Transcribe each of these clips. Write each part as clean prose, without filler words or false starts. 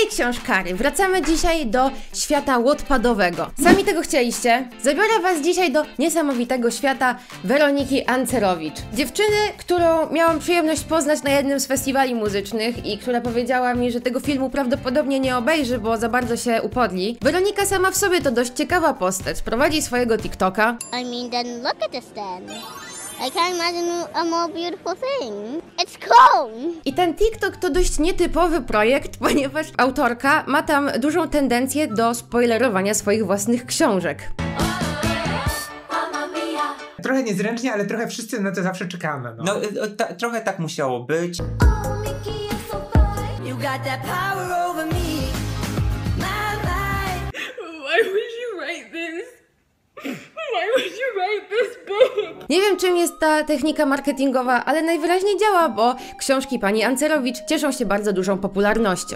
Hej książkary, wracamy dzisiaj do świata wattpadowego. Sami tego chcieliście. Zabiorę was dzisiaj do niesamowitego świata Weroniki Ancerowicz. Dziewczyny, którą miałam przyjemność poznać na jednym z festiwali muzycznych i która powiedziała mi, że tego filmu prawdopodobnie nie obejrzy, bo za bardzo się upodli. Weronika sama w sobie to dość ciekawa postać. Prowadzi swojego TikToka. I mean, then look at this then. I can't imagine a more beautiful thing. It's clone! I ten TikTok to dość nietypowy projekt, ponieważ autorka ma tam dużą tendencję do spoilerowania swoich własnych książek. Trochę niezręcznie, ale trochę wszyscy na to zawsze czekamy. No, trochę tak musiało być. Nie wiem, czym jest ta technika marketingowa, ale najwyraźniej działa, bo książki pani Ancerowicz cieszą się bardzo dużą popularnością.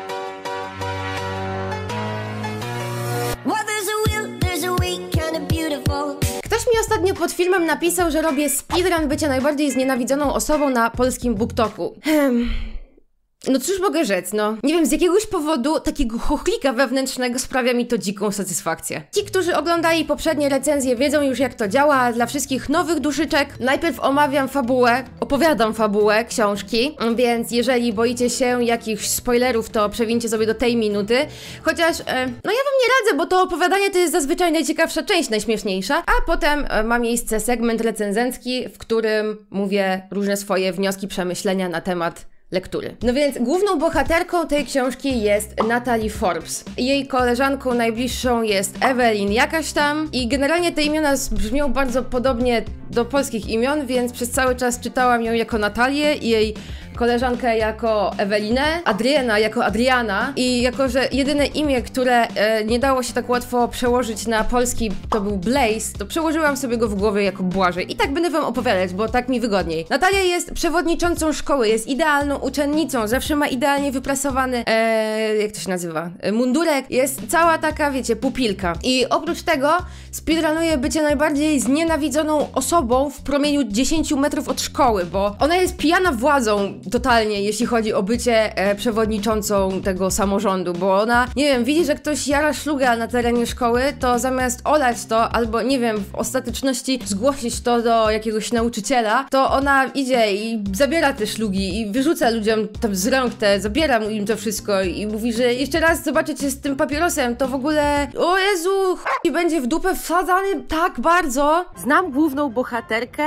Ktoś mi ostatnio pod filmem napisał, że robię speedrun bycia najbardziej znienawidzoną osobą na polskim BookToku. No cóż mogę rzec, no. Nie wiem, z jakiegoś powodu takiego chochlika wewnętrznego sprawia mi to dziką satysfakcję. Ci, którzy oglądali poprzednie recenzje, wiedzą już, jak to działa, a dla wszystkich nowych duszyczek najpierw opowiadam fabułę książki, więc jeżeli boicie się jakichś spoilerów, to przewincie sobie do tej minuty. Chociaż, no ja wam nie radzę, bo to opowiadanie to jest zazwyczaj najciekawsza część, najśmieszniejsza, a potem ma miejsce segment recenzencki, w którym mówię różne swoje wnioski, przemyślenia na temat lektury. No więc główną bohaterką tej książki jest Natalie Forbes. Jej koleżanką najbliższą jest Evelyn jakaś tam i generalnie te imiona brzmią bardzo podobnie do polskich imion, więc przez cały czas czytałam ją jako Natalię i jej koleżankę jako Ewelinę, Adriana jako Adriana i jako, że jedyne imię, które nie dało się tak łatwo przełożyć na polski to był Blaze, to przełożyłam sobie go w głowie jako Błażej i tak będę wam opowiadać, bo tak mi wygodniej. Natalia jest przewodniczącą szkoły, jest idealną uczennicą, zawsze ma idealnie wyprasowany, jak to się nazywa, mundurek, jest cała taka, wiecie, pupilka. I oprócz tego speedrunuje bycie najbardziej znienawidzoną osobą w promieniu 10 metrów od szkoły, bo ona jest pijana władzą totalnie, jeśli chodzi o bycie przewodniczącą tego samorządu, bo ona, nie wiem, widzi, że ktoś jara szluga na terenie szkoły, to zamiast olać to, albo nie wiem, w ostateczności zgłosić to do jakiegoś nauczyciela, to ona idzie i zabiera te szlugi i wyrzuca ludziom tam z rąk zabiera im to wszystko i mówi, że jeszcze raz zobaczycie z tym papierosem, to w ogóle, o Jezu, i będzie w dupę wsadzany tak bardzo. Znam główną bohaterkę,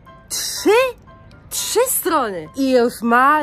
trzy strony i już ma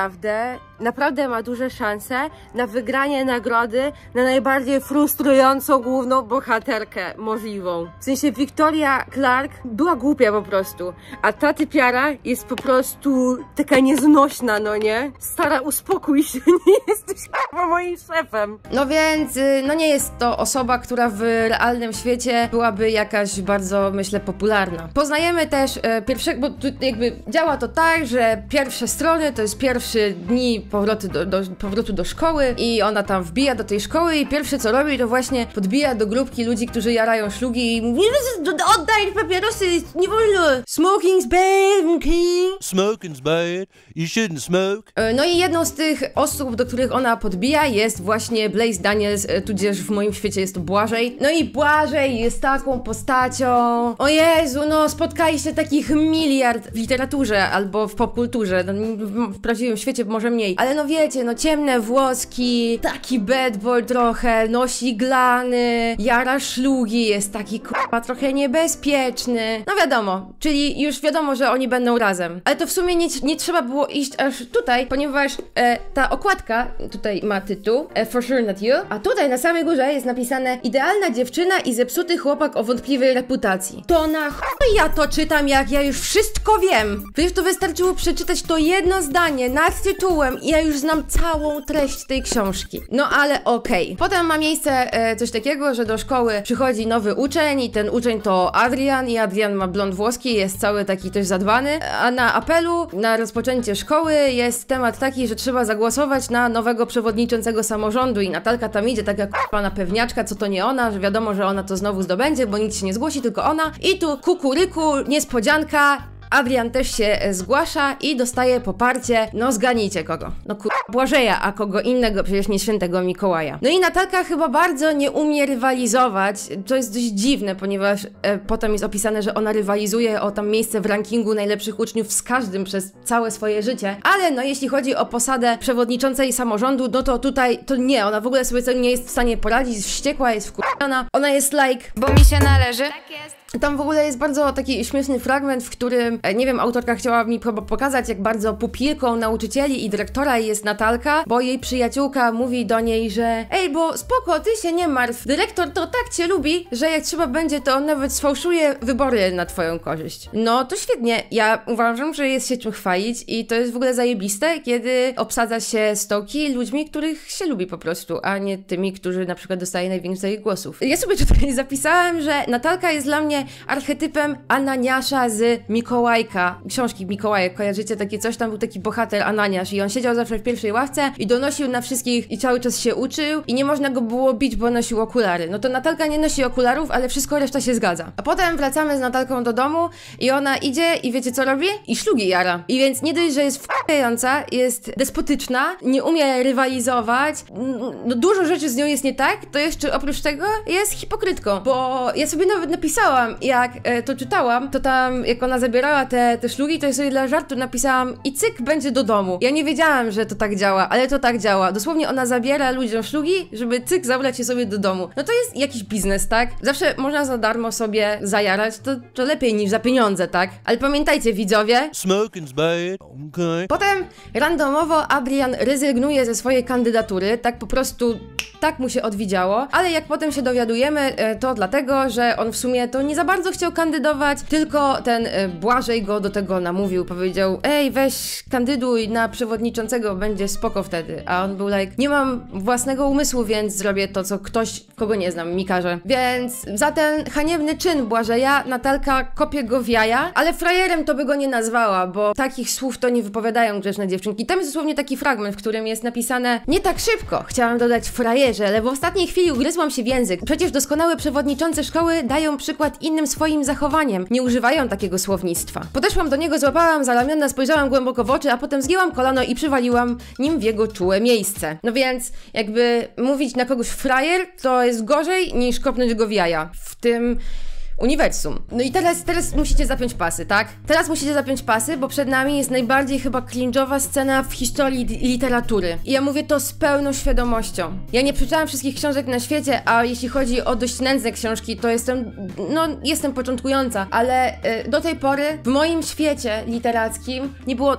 naprawdę ma duże szanse na wygranie nagrody na najbardziej frustrującą główną bohaterkę możliwą. W sensie Victoria Clark była głupia po prostu, a ta typiara jest po prostu taka nieznośna, no nie? Stara, uspokój się, nie jesteś chyba moim szefem. No więc, no nie jest to osoba, która w realnym świecie byłaby jakaś bardzo, myślę, popularna. Poznajemy też pierwszego, bo tu jakby działa to tak, że pierwsze strony to jest pierwsze dni powrotu do szkoły i ona tam wbija do tej szkoły i pierwsze co robi to właśnie podbija do grupki ludzi, którzy jarają szlugi i mówi, oddaj papierosy, nie wolno, smoking's bad, smoking's bad, you shouldn't smoke. No i jedną z tych osób, do których ona podbija jest właśnie Blaze Daniels, tudzież w moim świecie jest to Błażej. No i Błażej jest taką postacią, o Jezu, no spotkaliście takich miliard w literaturze albo w popkulturze, no, w prawdziwym świecie może mniej, ale no wiecie, no ciemne włoski, taki bad boy trochę, nosi glany, jara szlugi, jest taki k***a trochę niebezpieczny. No wiadomo, czyli już wiadomo, że oni będą razem. Ale to w sumie nie trzeba było iść aż tutaj, ponieważ ta okładka tutaj ma tytuł For Sure Not You, a tutaj na samej górze jest napisane idealna dziewczyna i zepsuty chłopak o wątpliwej reputacji. To na chuj ja to czytam, jak ja już wszystko wiem. Przecież to wystarczyło przeczytać to jedno zdanie nad tytułem i ja już znam całą treść tej książki. No ale okej. Potem ma miejsce coś takiego, że do szkoły przychodzi nowy uczeń i ten uczeń to Adrian i Adrian ma blond włoski, jest cały taki też zadbany, a na apelu na rozpoczęcie szkoły jest temat taki, że trzeba zagłosować na nowego przewodniczącego samorządu i Natalka tam idzie taka k***a pewniaczka, co to nie ona, że wiadomo, że ona to znowu zdobędzie, bo nic się nie zgłosi, tylko ona i tu kukuryku, niespodzianka, Adrian też się zgłasza i dostaje poparcie, no zgadnijcie kogo. No Błażeja, a kogo innego, przecież nie świętego Mikołaja. No i Natalka chyba bardzo nie umie rywalizować, to jest dość dziwne, ponieważ potem jest opisane, że ona rywalizuje o tam miejsce w rankingu najlepszych uczniów z każdym przez całe swoje życie, ale no jeśli chodzi o posadę przewodniczącej samorządu, no to tutaj to nie, ona w ogóle sobie nie jest w stanie poradzić, jest wściekła, jest wkurwiona, ona jest like, bo mi się należy. Tak jest. Tam w ogóle jest bardzo taki śmieszny fragment, w którym, nie wiem, autorka chciała mi pokazać, jak bardzo pupilką nauczycieli i dyrektora jest Natalka, bo jej przyjaciółka mówi do niej, że ej, bo spoko, ty się nie martw, dyrektor to tak cię lubi, że jak trzeba będzie, to on nawet sfałszuje wybory na twoją korzyść. No to świetnie, ja uważam, że jest się czym chwalić i to jest w ogóle zajebiste, kiedy obsadza się stołki ludźmi, których się lubi po prostu, a nie tymi, którzy na przykład dostają najwięcej głosów. Ja sobie tutaj zapisałem, że Natalka jest dla mnie archetypem Ananiasza z Mikołajka. Książki Mikołajek, kojarzycie takie coś? Tam był taki bohater Ananiasz i on siedział zawsze w pierwszej ławce i donosił na wszystkich i cały czas się uczył i nie można go było bić, bo nosił okulary. No to Natalka nie nosi okularów, ale wszystko reszta się zgadza. A potem wracamy z Natalką do domu i ona idzie i wiecie co robi? I szlugi jara. I więc nie dość, że jest wkurwiająca, jest despotyczna, nie umie rywalizować, no dużo rzeczy z nią jest nie tak, to jeszcze oprócz tego jest hipokrytką, bo ja sobie nawet napisałam, jak to czytałam, to tam jak ona zabierała te szlugi, to ja sobie dla żartu napisałam i cyk, będzie do domu. Ja nie wiedziałam, że to tak działa, ale to tak działa. Dosłownie ona zabiera ludziom szlugi, żeby cyk, zabrać je sobie do domu. No to jest jakiś biznes, tak? Zawsze można za darmo sobie zajarać, to lepiej niż za pieniądze, tak? Ale pamiętajcie, widzowie, Smoking's bad. Okay. potem randomowo Adrian rezygnuje ze swojej kandydatury, tak po prostu tak mu się odwidziało, ale jak potem się dowiadujemy, to dlatego, że on w sumie to nie za bardzo chciał kandydować, tylko ten Błażej go do tego namówił, powiedział, ej, weź kandyduj na przewodniczącego, będzie spoko wtedy, a on był like, nie mam własnego umysłu, więc zrobię to, co ktoś, kogo nie znam, mi każe. Więc za ten haniebny czyn Błażeja Natalka kopie go w jaja, ale frajerem to by go nie nazwała, bo takich słów to nie wypowiadają grzeczne dziewczynki. Tam jest dosłownie taki fragment, w którym jest napisane, nie tak szybko, chciałam dodać frajerze, ale w ostatniej chwili ugryzłam się w język. Przecież doskonałe przewodniczące szkoły dają przykład innym swoim zachowaniem. Nie używają takiego słownictwa. Podeszłam do niego, złapałam za ramiona, spojrzałam głęboko w oczy, a potem zgięłam kolano i przywaliłam nim w jego czułe miejsce. No więc jakby mówić na kogoś frajer, to jest gorzej niż kopnąć go w jaja. W tym uniwersum. No i teraz musicie zapiąć pasy, tak? Teraz musicie zapiąć pasy, bo przed nami jest najbardziej chyba cringe'owa scena w historii literatury. I ja mówię to z pełną świadomością. Ja nie przeczytałam wszystkich książek na świecie, a jeśli chodzi o dość nędzne książki, to jestem początkująca, ale do tej pory w moim świecie literackim nie było...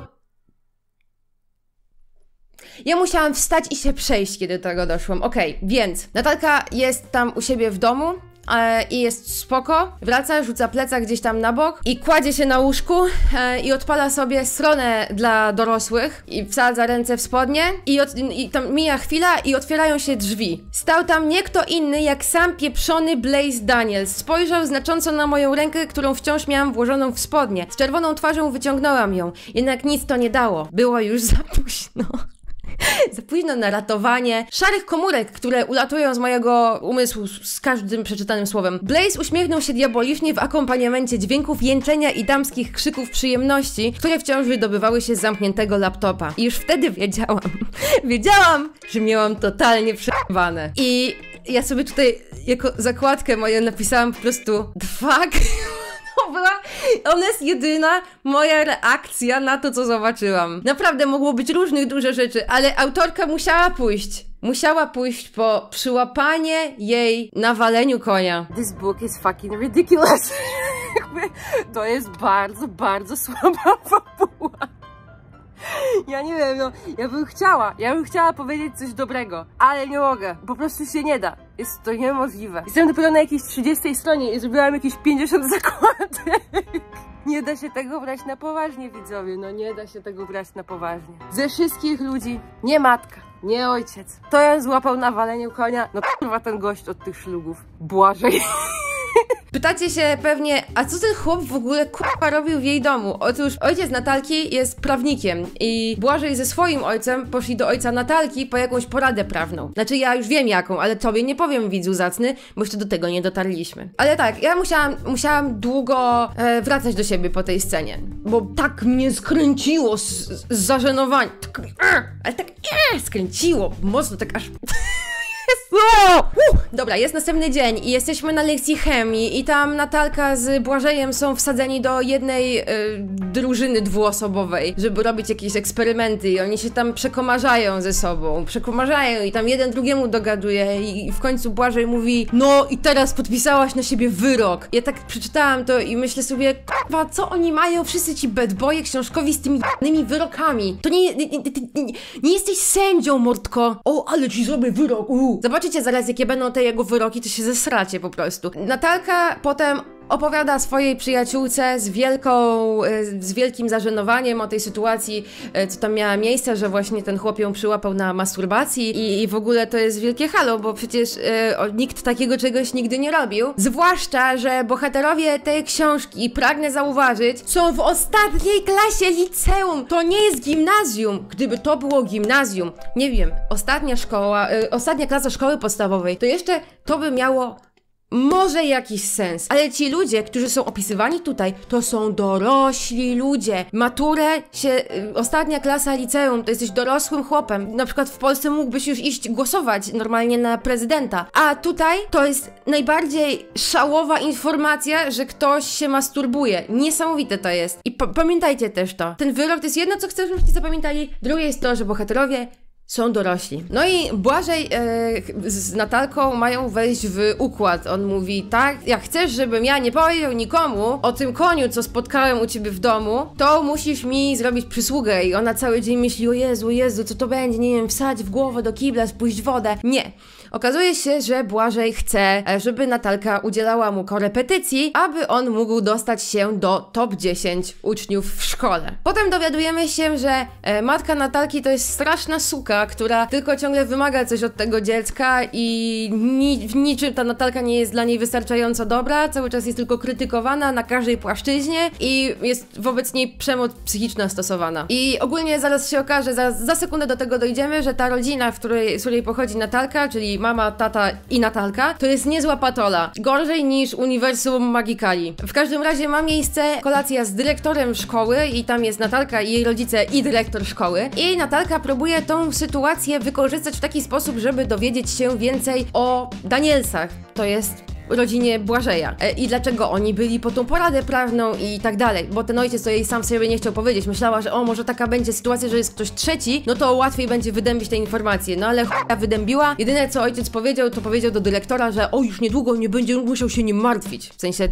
Ja musiałam wstać i się przejść, kiedy do tego doszłam. Okej, więc Natalka jest tam u siebie w domu, i jest spoko, wraca, rzuca plecak gdzieś tam na bok i kładzie się na łóżku i odpala sobie stronę dla dorosłych i wsadza ręce w spodnie i tam mija chwila i otwierają się drzwi. Stał tam nie kto inny jak sam pieprzony Blaze Daniels. Spojrzał znacząco na moją rękę, którą wciąż miałam włożoną w spodnie. Z czerwoną twarzą wyciągnęłam ją, jednak nic to nie dało. Było już za późno. Za późno na ratowanie szarych komórek, które ulatują z mojego umysłu z każdym przeczytanym słowem. Blaze uśmiechnął się diabolicznie w akompaniamencie dźwięków jęczenia i damskich krzyków przyjemności, które wciąż wydobywały się z zamkniętego laptopa. I już wtedy wiedziałam, że miałam totalnie przerwane. I ja sobie tutaj jako zakładkę moją napisałam po prostu the fuck. Ona jest jedyna moja reakcja na to, co zobaczyłam. Naprawdę mogło być różnych dużo rzeczy, ale autorka musiała pójść po przyłapanie jej na waleniu konia. This book is fucking ridiculous. To jest bardzo, bardzo słaba fabuła. Ja nie wiem, no, ja bym chciała powiedzieć coś dobrego, ale nie mogę, po prostu się nie da. Jest to niemożliwe. Jestem dopiero na jakiejś 30 stronie i zrobiłam jakieś 50 zakładek. Nie da się tego brać na poważnie, widzowie, no nie da się tego brać na poważnie. Ze wszystkich ludzi, nie matka, nie ojciec. To ja złapał na waleniu konia, no kurwa ten gość od tych szlugów. Błażej. Pytacie się pewnie, a co ten chłop w ogóle kurwa robił w jej domu? Otóż ojciec Natalki jest prawnikiem i Błażej ze swoim ojcem poszli do ojca Natalki po jakąś poradę prawną. Znaczy ja już wiem jaką, ale tobie nie powiem, widzu zacny, bo jeszcze do tego nie dotarliśmy. Ale tak, ja musiałam długo wracać do siebie po tej scenie, bo tak mnie skręciło z zażenowania. Tak, ale tak skręciło mocno, tak aż... Dobra, jest następny dzień i jesteśmy na lekcji chemii i tam Natalka z Błażejem są wsadzeni do jednej drużyny dwuosobowej, żeby robić jakieś eksperymenty i oni się tam przekomarzają ze sobą, i tam jeden drugiemu dogaduje i w końcu Błażej mówi, no i teraz podpisałaś na siebie wyrok. Ja tak przeczytałam to i myślę sobie, kurwa, co oni mają wszyscy ci bad boye książkowi z tymi j***nymi wyrokami? To nie jesteś sędzią, mordko. O, ale ci zrobię wyrok, Zobaczycie zaraz, jakie będą te jego wyroki, to się zesracie po prostu. Natalka potem opowiada swojej przyjaciółce z wielkim zażenowaniem o tej sytuacji, co tam miała miejsce, że właśnie ten chłop ją przyłapał na masturbacji i w ogóle to jest wielkie halo, bo przecież nikt takiego czegoś nigdy nie robił. Zwłaszcza, że bohaterowie tej książki, pragnę zauważyć, są w ostatniej klasie liceum. To nie jest gimnazjum. Gdyby to było gimnazjum, nie wiem, ostatnia klasa szkoły podstawowej, to jeszcze to by miało może jakiś sens, ale ci ludzie, którzy są opisywani tutaj, to są dorośli ludzie. Maturę ostatnia klasa liceum, to jesteś dorosłym chłopem. Na przykład w Polsce mógłbyś już iść głosować normalnie na prezydenta. A tutaj to jest najbardziej szałowa informacja, że ktoś się masturbuje. Niesamowite to jest. I pamiętajcie też to. Ten wyrok to jest jedno, co chcę, żebyście zapamiętali. Drugie jest to, że bohaterowie są dorośli. No i Błażej z Natalką mają wejść w układ. On mówi, tak, jak chcesz, żebym ja nie powiedział nikomu o tym koniu, co spotkałem u ciebie w domu, to musisz mi zrobić przysługę. I ona cały dzień myśli, o Jezu, co to będzie, nie wiem, wsadź w głowę do kibla, spuść wodę. Nie. Okazuje się, że Błażej chce, żeby Natalka udzielała mu korepetycji, aby on mógł dostać się do top 10 uczniów w szkole. Potem dowiadujemy się, że matka Natalki to jest straszna suka, która tylko ciągle wymaga coś od tego dziecka i w niczym ta Natalka nie jest dla niej wystarczająco dobra, cały czas jest tylko krytykowana na każdej płaszczyźnie i jest wobec niej przemoc psychiczna stosowana. I ogólnie zaraz się okaże, za sekundę do tego dojdziemy, że ta rodzina, z której pochodzi Natalka, czyli mama, tata i Natalka, to jest niezła patola. Gorzej niż uniwersum Magikali. W każdym razie ma miejsce kolacja z dyrektorem szkoły i tam jest Natalka i jej rodzice i dyrektor szkoły. I Natalka próbuje tą sytuację wykorzystać w taki sposób, żeby dowiedzieć się więcej o Danielsach. To jest rodzinie Błażeja. I dlaczego oni byli po tą poradę prawną i tak dalej. Bo ten ojciec to jej sam sobie nie chciał powiedzieć. Myślała, że może taka będzie sytuacja, że jest ktoś trzeci, no to łatwiej będzie wydębić te informacje. No ale chuja wydębiła. Jedyne co ojciec powiedział, to powiedział do dyrektora, że już niedługo nie będzie musiał się nim martwić. W sensie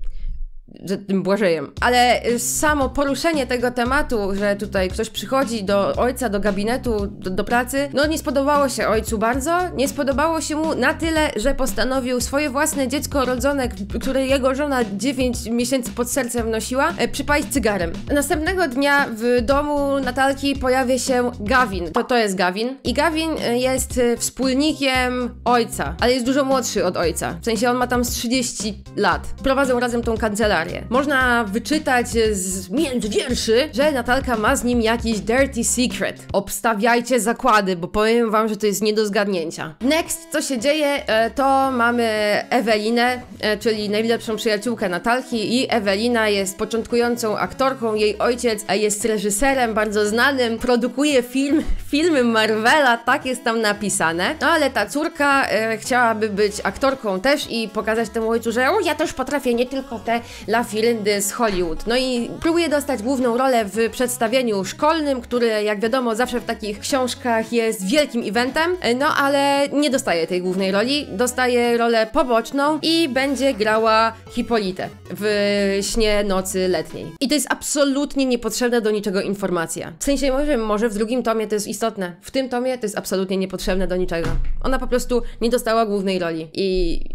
że tym Błażejem. Ale samo poruszenie tego tematu, że tutaj ktoś przychodzi do ojca, do gabinetu, do pracy, no nie spodobało się ojcu bardzo, nie spodobało się mu na tyle, że postanowił swoje własne dziecko rodzone, które jego żona 9 miesięcy pod sercem nosiła, przypalić cygarem. Następnego dnia w domu Natalki pojawia się Gavin. To jest Gavin. I Gavin jest wspólnikiem ojca, ale jest dużo młodszy od ojca. W sensie on ma tam z 30 lat. Prowadzą razem tą kancelarię. Można wyczytać między wierszy, że Natalka ma z nim jakiś dirty secret. Obstawiajcie zakłady, bo powiem wam, że to jest nie do zgadnięcia. Next, co się dzieje, to mamy Ewelinę, czyli najlepszą przyjaciółkę Natalki i Ewelina jest początkującą aktorką, jej ojciec jest reżyserem bardzo znanym, produkuje filmy Marvela, tak jest tam napisane. No ale ta córka chciałaby być aktorką też i pokazać temu ojcu, że ja też potrafię, nie tylko te lafirindy z Hollywood. No i próbuje dostać główną rolę w przedstawieniu szkolnym, które jak wiadomo zawsze w takich książkach jest wielkim eventem, no ale nie dostaje tej głównej roli, dostaje rolę poboczną i będzie grała Hipolitę w śnie nocy letniej. I to jest absolutnie niepotrzebna do niczego informacja. W sensie może w drugim tomie to jest istotne, w tym tomie to jest absolutnie niepotrzebne do niczego. Ona po prostu nie dostała głównej roli i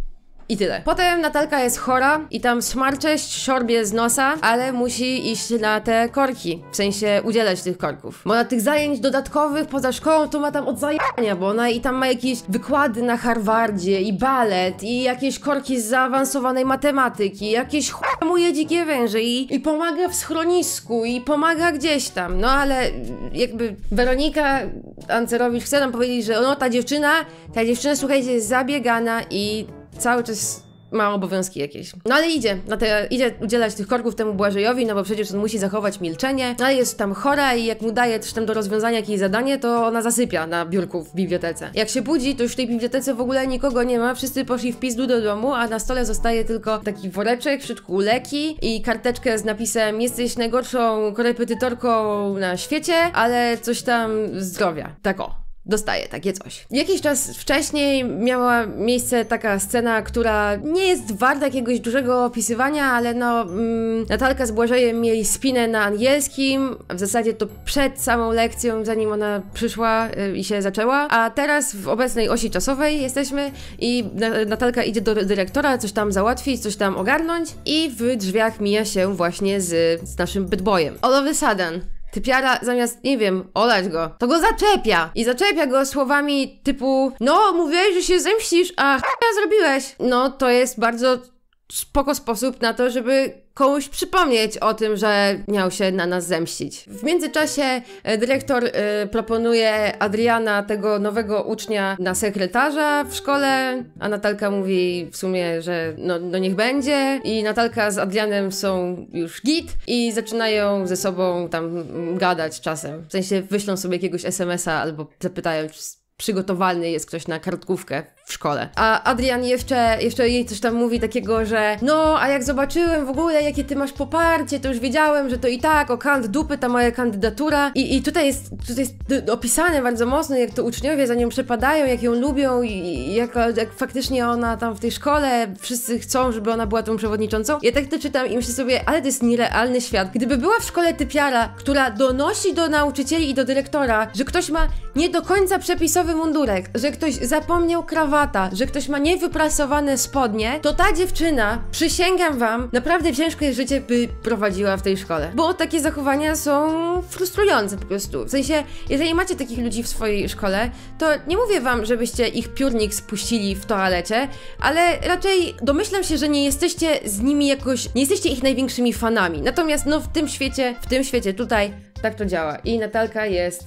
I tyle. Potem Natalka jest chora i tam smarcze siorbie z nosa, ale musi iść na te korki. W sensie udzielać tych korków. Bo na tych zajęć dodatkowych poza szkołą to ma tam od zajęcia, bo ona i tam ma jakieś wykłady na Harvardzie i balet i jakieś korki z zaawansowanej matematyki, jakieś chujemuje dzikie węże i pomaga w schronisku i pomaga gdzieś tam. No ale jakby Weronika Ancerowicz chce nam powiedzieć, że no ta dziewczyna, słuchajcie, jest zabiegana i cały czas ma obowiązki jakieś. No ale idzie udzielać tych korków temu Błażejowi, no bo przecież on musi zachować milczenie, no ale jest tam chora i jak mu daje też tam do rozwiązania jakieś zadanie, to ona zasypia na biurku w bibliotece. Jak się budzi, to już w tej bibliotece w ogóle nikogo nie ma, wszyscy poszli w pizdu do domu, a na stole zostaje tylko taki woreczek, w środku leki i karteczkę z napisem: jesteś najgorszą korepetytorką na świecie, ale coś tam zdrowia. Tak o. Dostaje takie coś. Jakiś czas wcześniej miała miejsce taka scena, która nie jest warta jakiegoś dużego opisywania, ale no Natalka z Błażejem mieli spinę na angielskim, w zasadzie to przed samą lekcją, zanim ona przyszła i się zaczęła, a teraz w obecnej osi czasowej jesteśmy i Natalka idzie do dyrektora coś tam załatwić, coś tam ogarnąć i w drzwiach mija się właśnie z naszym bad boyem. All of a sudden typiara zamiast, nie wiem, olać go, to go zaczepia. I zaczepia go słowami typu: no, mówiłeś, że się zemścisz, a zrobiłeś. No, to jest bardzo spoko sposób na to, żeby komuś przypomnieć o tym, że miał się na nas zemścić. W międzyczasie dyrektor proponuje Adriana, tego nowego ucznia, na sekretarza w szkole, a Natalka mówi w sumie, że no niech będzie. I Natalka z Adrianem są już git i zaczynają ze sobą tam gadać czasem. W sensie wyślą sobie jakiegoś SMS-a albo zapytają, czy przygotowany jest ktoś na kartkówkę w szkole. A Adrian jeszcze jej coś tam mówi takiego, że no, a jak zobaczyłem w ogóle, jakie ty masz poparcie, to już wiedziałem, że to i tak o kant dupy ta moja kandydatura. I tutaj jest opisane bardzo mocno, jak to uczniowie za nią przepadają, jak ją lubią i jak faktycznie ona tam w tej szkole, wszyscy chcą, żeby ona była tą przewodniczącą. Ja tak to czytam i myślę sobie, ale to jest nierealny świat. Gdyby była w szkole typiara, która donosi do nauczycieli i do dyrektora, że ktoś ma nie do końca przepisowy mundurek, że ktoś zapomniał krawata, że ktoś ma niewyprasowane spodnie, to ta dziewczyna, przysięgam wam, naprawdę ciężkie życie by prowadziła w tej szkole. Bo takie zachowania są frustrujące po prostu. W sensie, jeżeli macie takich ludzi w swojej szkole, to nie mówię wam, żebyście ich piórnik spuścili w toalecie, ale raczej domyślam się, że nie jesteście z nimi jakoś, nie jesteście ich największymi fanami. Natomiast no w tym świecie tutaj tak to działa. I Natalka jest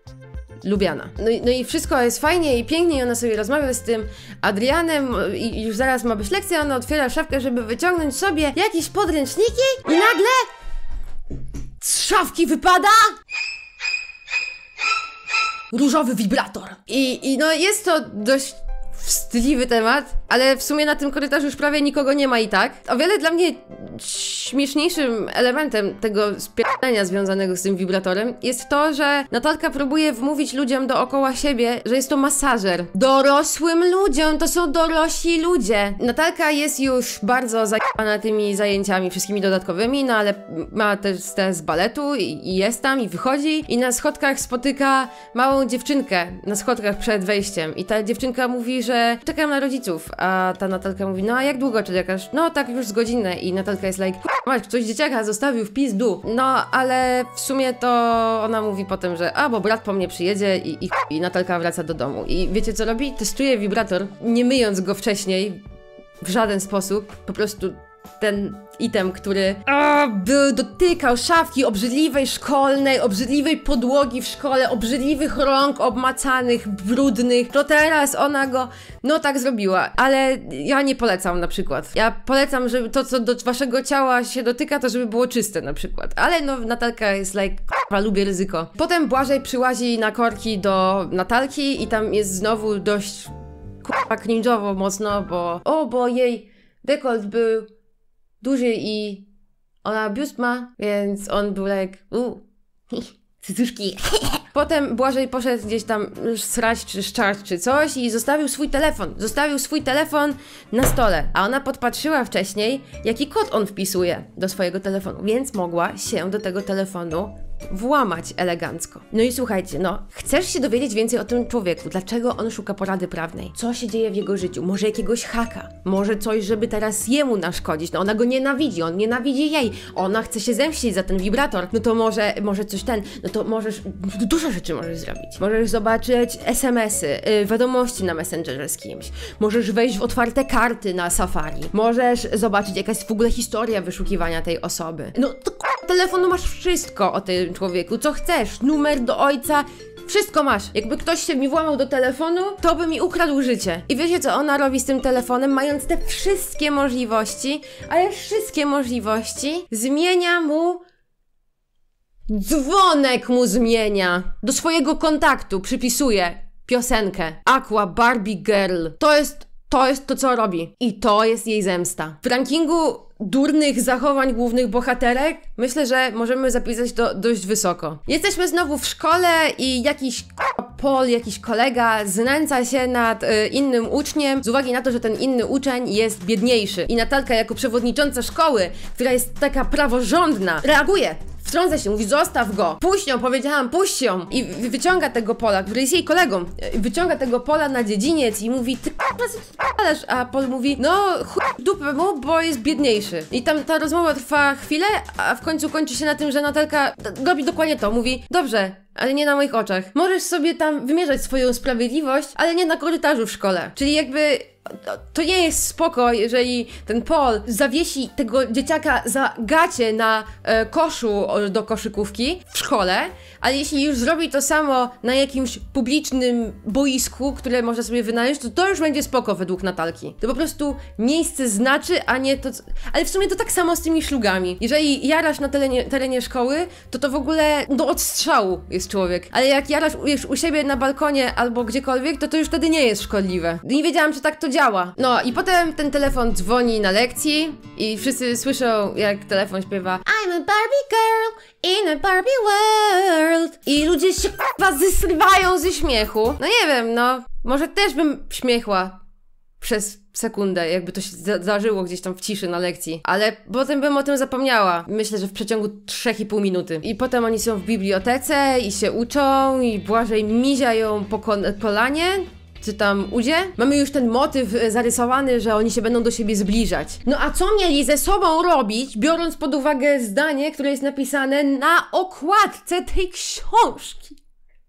lubiana. No i wszystko jest fajnie i pięknie i ona sobie rozmawia z tym Adrianem i już zaraz ma być lekcja, ona otwiera szafkę, żeby wyciągnąć sobie jakieś podręczniki i nagle z szafki wypada różowy wibrator. I no jest to dość wstydliwy temat, ale w sumie na tym korytarzu już prawie nikogo nie ma i tak. O wiele dla mnie śmieszniejszym elementem tego spierdolenia związanego z tym wibratorem jest to, że Natalka próbuje wmówić ludziom dookoła siebie, że jest to masażer. Dorosłym ludziom, to są dorośli ludzie. Natalka jest już bardzo zajebana tymi zajęciami wszystkimi dodatkowymi, no ale ma też te z baletu i jest tam i wychodzi i na schodkach spotyka małą dziewczynkę, na schodkach przed wejściem i ta dziewczynka mówi, że czekam na rodziców, a ta Natalka mówi, no a jak długo czekasz? No tak już z godzinę i Natalka jest like, mać, ktoś dzieciaka zostawił w pizdu. No ale w sumie to ona mówi potem, że bo brat po mnie przyjedzie i Natalka wraca do domu. I wiecie co robi? Testuje wibrator, nie myjąc go wcześniej w żaden sposób, po prostu ten item, który dotykał szafki obrzydliwej szkolnej, obrzydliwej podłogi w szkole, obrzydliwych rąk obmacanych, brudnych, to teraz ona go, no tak zrobiła, ale ja nie polecam na przykład. Ja polecam, żeby to, co do waszego ciała się dotyka, to żeby było czyste na przykład, ale no Natalka jest like, lubię ryzyko. Potem Błażej przyłazi na korki do Natalki i tam jest znowu dość cringe'owo mocno, bo jej dekolt był duży i ona biust ma, więc on był like, cycuszki. Potem Błażej poszedł gdzieś tam srać czy szczać czy coś i zostawił swój telefon na stole, a ona podpatrzyła wcześniej, jaki kod on wpisuje do swojego telefonu, więc mogła się do tego telefonu włamać elegancko. No i słuchajcie, no, chcesz się dowiedzieć więcej o tym człowieku, dlaczego on szuka porady prawnej, co się dzieje w jego życiu, może jakiegoś haka, może coś, żeby teraz jemu naszkodzić, no ona go nienawidzi, on nienawidzi jej, ona chce się zemścić za ten wibrator, no to może coś no to możesz, dużo rzeczy możesz zrobić. Możesz zobaczyć SMS-y, wiadomości na Messengerze z kimś, możesz wejść w otwarte karty na Safari, możesz zobaczyć jakaś w ogóle historia wyszukiwania tej osoby. No to telefonu masz wszystko o tym człowieku, co chcesz, numer do ojca, wszystko masz. Jakby ktoś się mi włamał do telefonu, to by mi ukradł życie. I wiecie, co ona robi z tym telefonem, mając te wszystkie możliwości, ale wszystkie możliwości, zmienia mu dzwonek mu zmienia. Do swojego kontaktu przypisuje piosenkę Aqua Barbie Girl. To jest to, co robi. I to jest jej zemsta. W rankingu durnych zachowań głównych bohaterek myślę, że możemy zapisać to dość wysoko. Jesteśmy znowu w szkole i jakiś jakiś kolega znęca się nad innym uczniem z uwagi na to, że ten inny uczeń jest biedniejszy. I Natalka jako przewodnicząca szkoły, która jest taka praworządna, reaguje. Wtrąca się, mówi, zostaw go, puść ją, powiedziałam, puść ją. I wyciąga tego Pola, który jest jej kolegą, wyciąga tego Pola na dziedziniec i mówi, ty k***ależ, a Pol mówi, no chuj dupę mu, bo jest biedniejszy. I tam ta rozmowa trwa chwilę, a w końcu kończy się na tym, że Natalka robi dokładnie to, mówi, dobrze, ale nie na moich oczach. Możesz sobie tam wymierzać swoją sprawiedliwość, ale nie na korytarzu w szkole. Czyli jakby to nie jest spoko, jeżeli ten Paul zawiesi tego dzieciaka za gacie na koszu do koszykówki w szkole, ale jeśli już zrobi to samo na jakimś publicznym boisku, które można sobie wynająć, to już będzie spoko według Natalki. To po prostu miejsce znaczy, a nie to... Ale w sumie to tak samo z tymi szlugami. Jeżeli jarasz na terenie szkoły, to w ogóle do odstrzału jest człowiek. Ale jak jarasz u siebie na balkonie albo gdziekolwiek, to już wtedy nie jest szkodliwe. Nie wiedziałam, czy tak to działa. No i potem ten telefon dzwoni na lekcji i wszyscy słyszą, jak telefon śpiewa I'm a Barbie girl in a Barbie world. I ludzie się zesrywają ze śmiechu. No nie wiem, no. Może też bym śmiechła przez sekundę, jakby to się zdarzyło gdzieś tam w ciszy na lekcji. Ale potem bym o tym zapomniała. Myślę, że w przeciągu 3,5 minuty. I potem oni są w bibliotece i się uczą i Błażej mizia ją po kolanie. Czy tam udzie? Mamy już ten motyw zarysowany, że oni się będą do siebie zbliżać. No a co mieli ze sobą robić, biorąc pod uwagę zdanie, które jest napisane na okładce tej książki?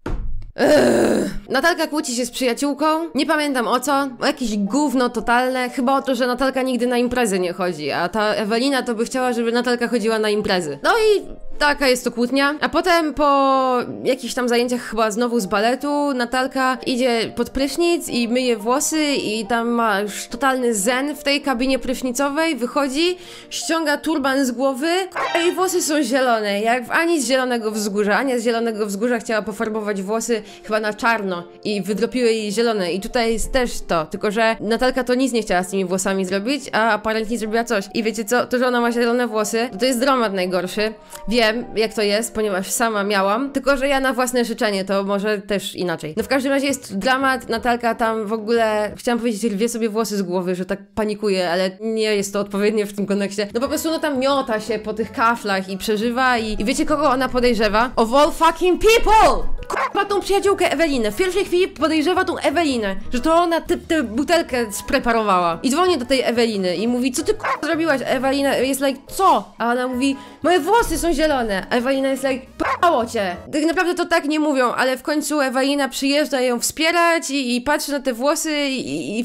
Natalka kłóci się z przyjaciółką, nie pamiętam o co, o jakieś gówno totalne, chyba o to, że Natalka nigdy na imprezy nie chodzi, a ta Ewelina to by chciała, żeby Natalka chodziła na imprezy. No i taka jest to kłótnia, a potem po jakichś tam zajęciach chyba znowu z baletu Natalka idzie pod prysznic i myje włosy i tam ma już totalny zen w tej kabinie prysznicowej, wychodzi, ściąga turban z głowy, a jej włosy są zielone, jak w Ani z Zielonego Wzgórza. Ania z Zielonego Wzgórza chciała pofarbować włosy chyba na czarno i wydropiły jej zielone i tutaj jest też to, tylko że Natalka to nic nie chciała z tymi włosami zrobić, a aparentnie zrobiła coś. I wiecie co, to, że ona ma zielone włosy, to jest dramat najgorszy. Wiem, jak to jest, ponieważ sama miałam, tylko że ja na własne życzenie, to może też inaczej. No w każdym razie jest dramat, Natalka tam w ogóle, chciałam powiedzieć, rwie sobie włosy z głowy, że tak panikuje, ale nie jest to odpowiednie w tym kontekście. No po prostu no tam miota się po tych kaflach i przeżywa i wiecie kogo ona podejrzewa? Of all fucking people! K***a tą przyjaciółkę Ewelinę. W pierwszej chwili podejrzewa tą Ewelinę, że to ona tę butelkę spreparowała. I dzwoni do tej Eweliny i mówi, co ty k***a zrobiłaś? Ewelina jest like, co? A ona mówi, moje włosy są zielone. A Ewelina jest like, p***ało cię. Tak naprawdę to tak nie mówią, ale w końcu Ewelina przyjeżdża ją wspierać i patrzy na te włosy i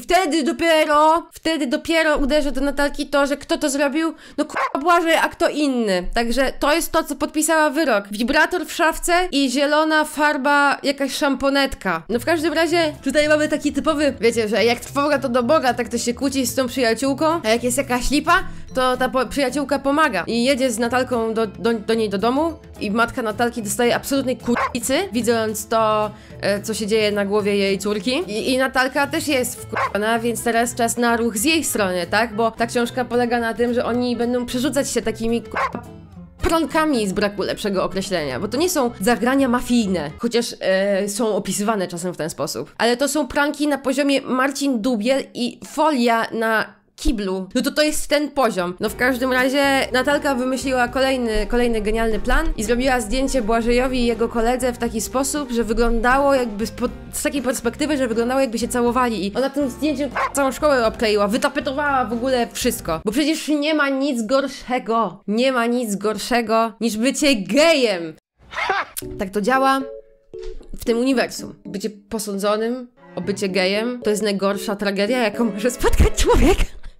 wtedy dopiero uderza do Natalki to, że kto to zrobił? No k***a Błażej, a kto inny. Także to jest to, co podpisała wyrok. Wibrator w szafce i zielona farba, jakaś szamponetka. No w każdym razie tutaj mamy taki typowy, wiecie, że jak trwoga to do Boga, tak to się kłóci z tą przyjaciółką, a jak jest jakaś lipa, to ta przyjaciółka pomaga. I jedzie z Natalką do niej do domu i matka Natalki dostaje absolutnej kurwicy, widząc to, co się dzieje na głowie jej córki. I Natalka też jest wkurwiona, więc teraz czas na ruch z jej strony, tak? Bo ta książka polega na tym, że oni będą przerzucać się takimi prankami z braku lepszego określenia, bo to nie są zagrania mafijne, chociaż są opisywane czasem w ten sposób, ale to są pranki na poziomie Marcin Dubiel i folia na kiblu, no to jest ten poziom. No w każdym razie Natalka wymyśliła kolejny genialny plan i zrobiła zdjęcie Błażejowi i jego koledze w taki sposób, że wyglądało jakby z takiej perspektywy, że wyglądało jakby się całowali i ona tym zdjęciem całą szkołę obkleiła, wytapetowała w ogóle wszystko. Bo przecież nie ma nic gorszego niż bycie gejem. Tak to działa w tym uniwersum. Bycie posądzonym o bycie gejem to jest najgorsza tragedia, jaką może spotkać człowiek.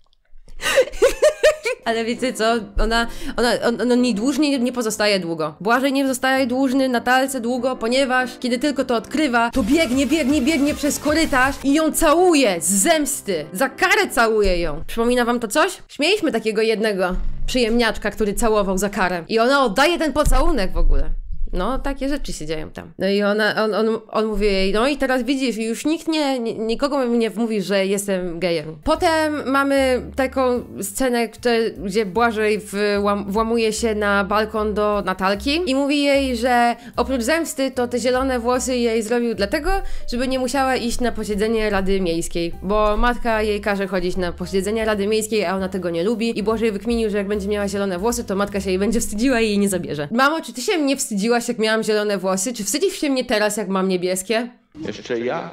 Ale wiecie co, ona nie dłużnie nie pozostaje długo. Błażej nie zostaje dłużny Natalce długo, ponieważ kiedy tylko to odkrywa, to biegnie przez korytarz i ją całuje z zemsty. Za karę całuje ją. Przypomina wam to coś? Śmieliśmy takiego jednego przyjemniaczka, który całował za karę. I ona oddaje ten pocałunek w ogóle. No, takie rzeczy się dzieją tam. No i on mówi jej, no i teraz widzisz, już nikt nikogo nie mówi, że jestem gejem. Potem mamy taką scenę, gdzie Błażej włamuje się na balkon do Natalki i mówi jej, że oprócz zemsty to te zielone włosy jej zrobił dlatego, żeby nie musiała iść na posiedzenie Rady Miejskiej, bo matka jej każe chodzić na posiedzenie Rady Miejskiej, a ona tego nie lubi i Błażej wykminił, że jak będzie miała zielone włosy, to matka się jej będzie wstydziła i jej nie zabierze. Mamo, czy ty się mnie wstydziłaś, jak miałam zielone włosy? Czy wstydzisz się mnie teraz, jak mam niebieskie? Jeszcze jak?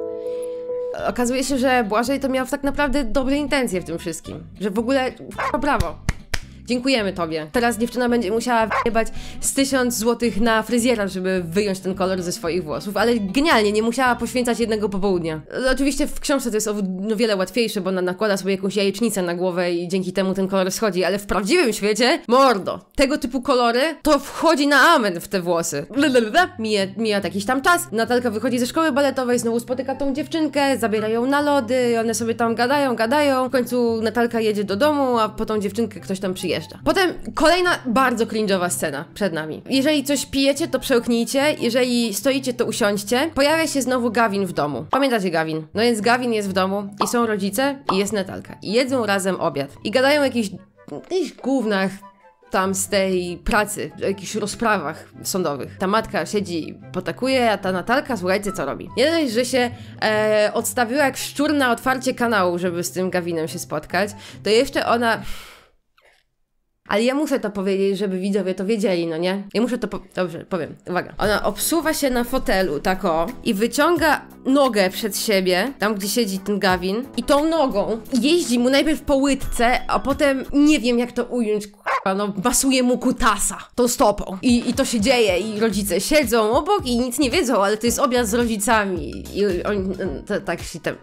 Okazuje się, że Błażej to miał tak naprawdę dobre intencje w tym wszystkim. Że w ogóle... brawo. Dziękujemy tobie. Teraz dziewczyna będzie musiała wyjebać z 1000 złotych na fryzjera, żeby wyjąć ten kolor ze swoich włosów, ale genialnie, nie musiała poświęcać jednego popołudnia. Oczywiście w książce to jest o wiele łatwiejsze, bo ona nakłada sobie jakąś jajecznicę na głowę i dzięki temu ten kolor schodzi, ale w prawdziwym świecie, mordo, tego typu kolory to wchodzi na amen w te włosy. Mija jakiś tam czas, Natalka wychodzi ze szkoły baletowej, znowu spotyka tą dziewczynkę, zabiera ją na lody, one sobie tam gadają, w końcu Natalka jedzie do domu, a po tą dziewczynkę ktoś tam przyjeżdża. Potem kolejna bardzo cringe'owa scena przed nami. Jeżeli coś pijecie, to przełknijcie, jeżeli stoicie, to usiądźcie. Pojawia się znowu Gawin w domu. Pamiętacie Gawin? No więc Gawin jest w domu i są rodzice i jest Natalka. I jedzą razem obiad. I gadają o jakichś gównach tam z tej pracy, o jakichś rozprawach sądowych. Ta matka siedzi, potakuje, a ta Natalka, słuchajcie, co robi. Nie dość, że się odstawiła jak szczur na otwarcie kanału, żeby z tym Gawinem się spotkać, to jeszcze ona... Ale ja muszę to powiedzieć, żeby widzowie to wiedzieli, no nie? Ja muszę to dobrze, powiem, uwaga. Ona obsuwa się na fotelu, tak o, i wyciąga nogę przed siebie, tam gdzie siedzi ten Gawin, i tą nogą jeździ mu najpierw po łydce, a potem, nie wiem jak to ująć, no masuje mu kutasa tą stopą. I to się dzieje i rodzice siedzą obok i nic nie wiedzą, ale to jest obiad z rodzicami i oni tak się tam...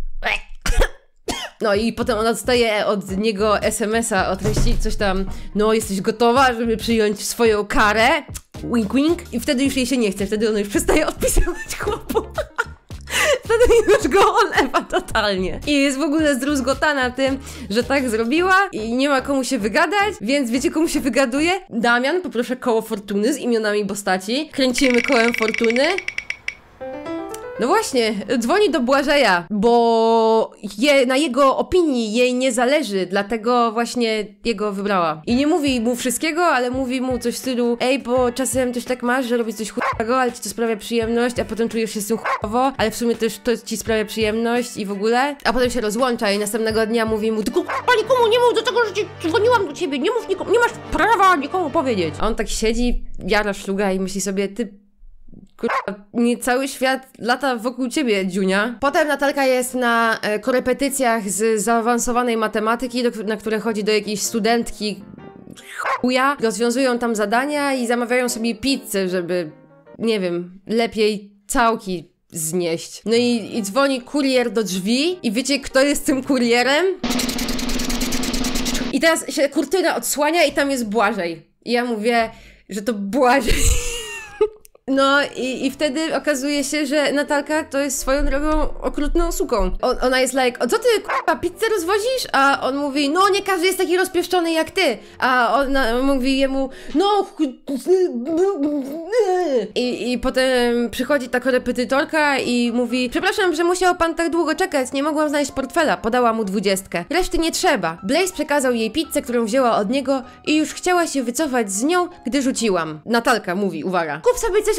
No i potem ona dostaje od niego SMS-a o treści coś tam, no jesteś gotowa, żeby przyjąć swoją karę? Wink wink. I wtedy już jej się nie chce, wtedy ona już przestaje odpisywać chłopu. Wtedy już go olewa totalnie. I jest w ogóle zdruzgotana tym, że tak zrobiła i nie ma komu się wygadać, więc wiecie komu się wygaduje? Damian, poproszę koło fortuny z imionami postaci. Kręcimy kołem fortuny. No właśnie, dzwoni do Błażeja, bo na jego opinii jej nie zależy, dlatego właśnie jego wybrała. I nie mówi mu wszystkiego, ale mówi mu coś w stylu: ej, bo czasem też tak masz, że robisz coś chujowego, ale ci to sprawia przyjemność, a potem czujesz się z tym chujowo, ale w sumie też to ci sprawia przyjemność i w ogóle. A potem się rozłącza i następnego dnia mówi mu: tylko nikomu nie mów do tego, że dzwoniłam do ciebie, nie mów nikomu, nie masz prawa nikomu powiedzieć. A on tak siedzi, jara szluga i myśli sobie: ty nie cały świat lata wokół ciebie, Dziunia. Potem Natalka jest na korepetycjach z zaawansowanej matematyki, na które chodzi do jakiejś studentki chuja. Rozwiązują tam zadania i zamawiają sobie pizzę, żeby, nie wiem, lepiej całki znieść. No i dzwoni kurier do drzwi i wiecie, kto jest tym kurierem? I teraz się kurtyna odsłania i tam jest Błażej. I ja mówię, że to Błażej. No i wtedy okazuje się, że Natalka to jest swoją drogą okrutną suką. Ona jest like: o co ty k***a pizzę rozwozisz? A on mówi: no nie każdy jest taki rozpieszczony jak ty. A ona mówi jemu: no i potem przychodzi ta korepetytorka i mówi: przepraszam, że musiał pan tak długo czekać, nie mogłam znaleźć portfela. Podała mu 20. Reszty nie trzeba. Blaze przekazał jej pizzę, którą wzięła od niego i już chciała się wycofać z nią, gdy rzuciłam. Natalka mówi: uwaga, kup sobie coś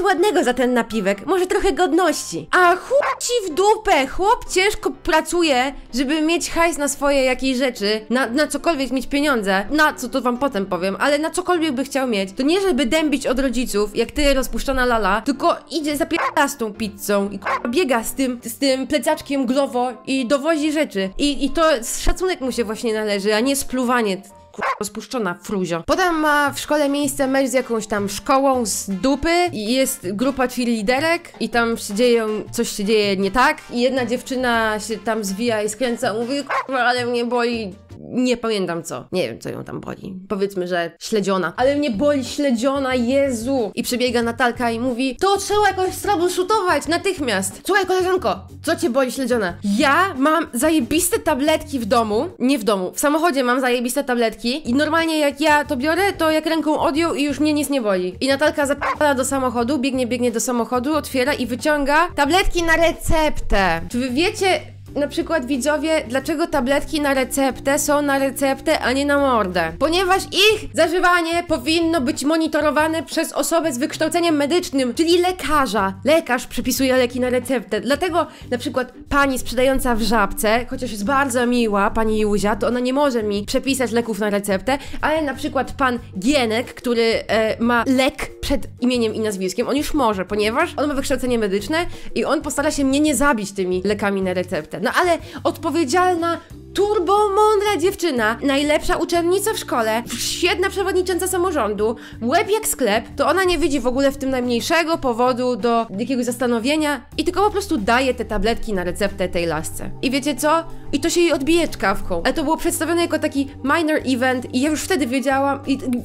ładnego za ten napiwek, może trochę godności. A chłop ci w dupę, chłop ciężko pracuje, żeby mieć hajs na swoje jakieś rzeczy, na cokolwiek mieć pieniądze, na co to wam potem powiem, ale na cokolwiek by chciał mieć, to nie żeby dębić od rodziców, jak ty rozpuszczona lala, tylko idzie zapierdala z tą pizzą i biega z tym plecaczkiem Glovo i dowozi rzeczy. I to szacunek mu się właśnie należy, a nie spluwanie. Rozpuszczona fruzio. Potem ma w szkole miejsce mecz z jakąś tam szkołą z dupy i jest grupa cheerleaderek i tam coś się dzieje nie tak i jedna dziewczyna się tam zwija i skręca, mówi, ale mnie boli. Nie pamiętam co. Nie wiem, co ją tam boli. Powiedzmy, że śledziona. Ale mnie boli śledziona, Jezu! I przybiega Natalka i mówi, to trzeba jakoś troubleshootować natychmiast. Słuchaj, koleżanko, co cię boli śledziona? Ja mam zajebiste tabletki w domu. Nie w domu, w samochodzie mam zajebiste tabletki i normalnie jak ja to biorę, to jak ręką odjął i już mnie nic nie boli. I Natalka zapada do samochodu, biegnie do samochodu, otwiera i wyciąga tabletki na receptę. Czy wy wiecie, na przykład widzowie, dlaczego tabletki na receptę są na receptę, a nie na mordę? Ponieważ ich zażywanie powinno być monitorowane przez osobę z wykształceniem medycznym, czyli lekarza. Lekarz przepisuje leki na receptę. Dlatego na przykład pani sprzedająca w Żabce, chociaż jest bardzo miła, pani Józia, to ona nie może mi przepisać leków na receptę, ale na przykład pan Gienek, który ma lek przed imieniem i nazwiskiem, on już może, ponieważ on ma wykształcenie medyczne i on postara się mnie nie zabić tymi lekami na receptę. No ale odpowiedzialna, turbo mądra dziewczyna, najlepsza uczennica w szkole, świetna przewodnicząca samorządu, łeb jak sklep, to ona nie widzi w ogóle w tym najmniejszego powodu do jakiegoś zastanowienia i tylko po prostu daje te tabletki na receptę tej lasce. I wiecie co? I to się jej odbije czkawką. Ale to było przedstawione jako taki minor event i ja już wtedy wiedziałam,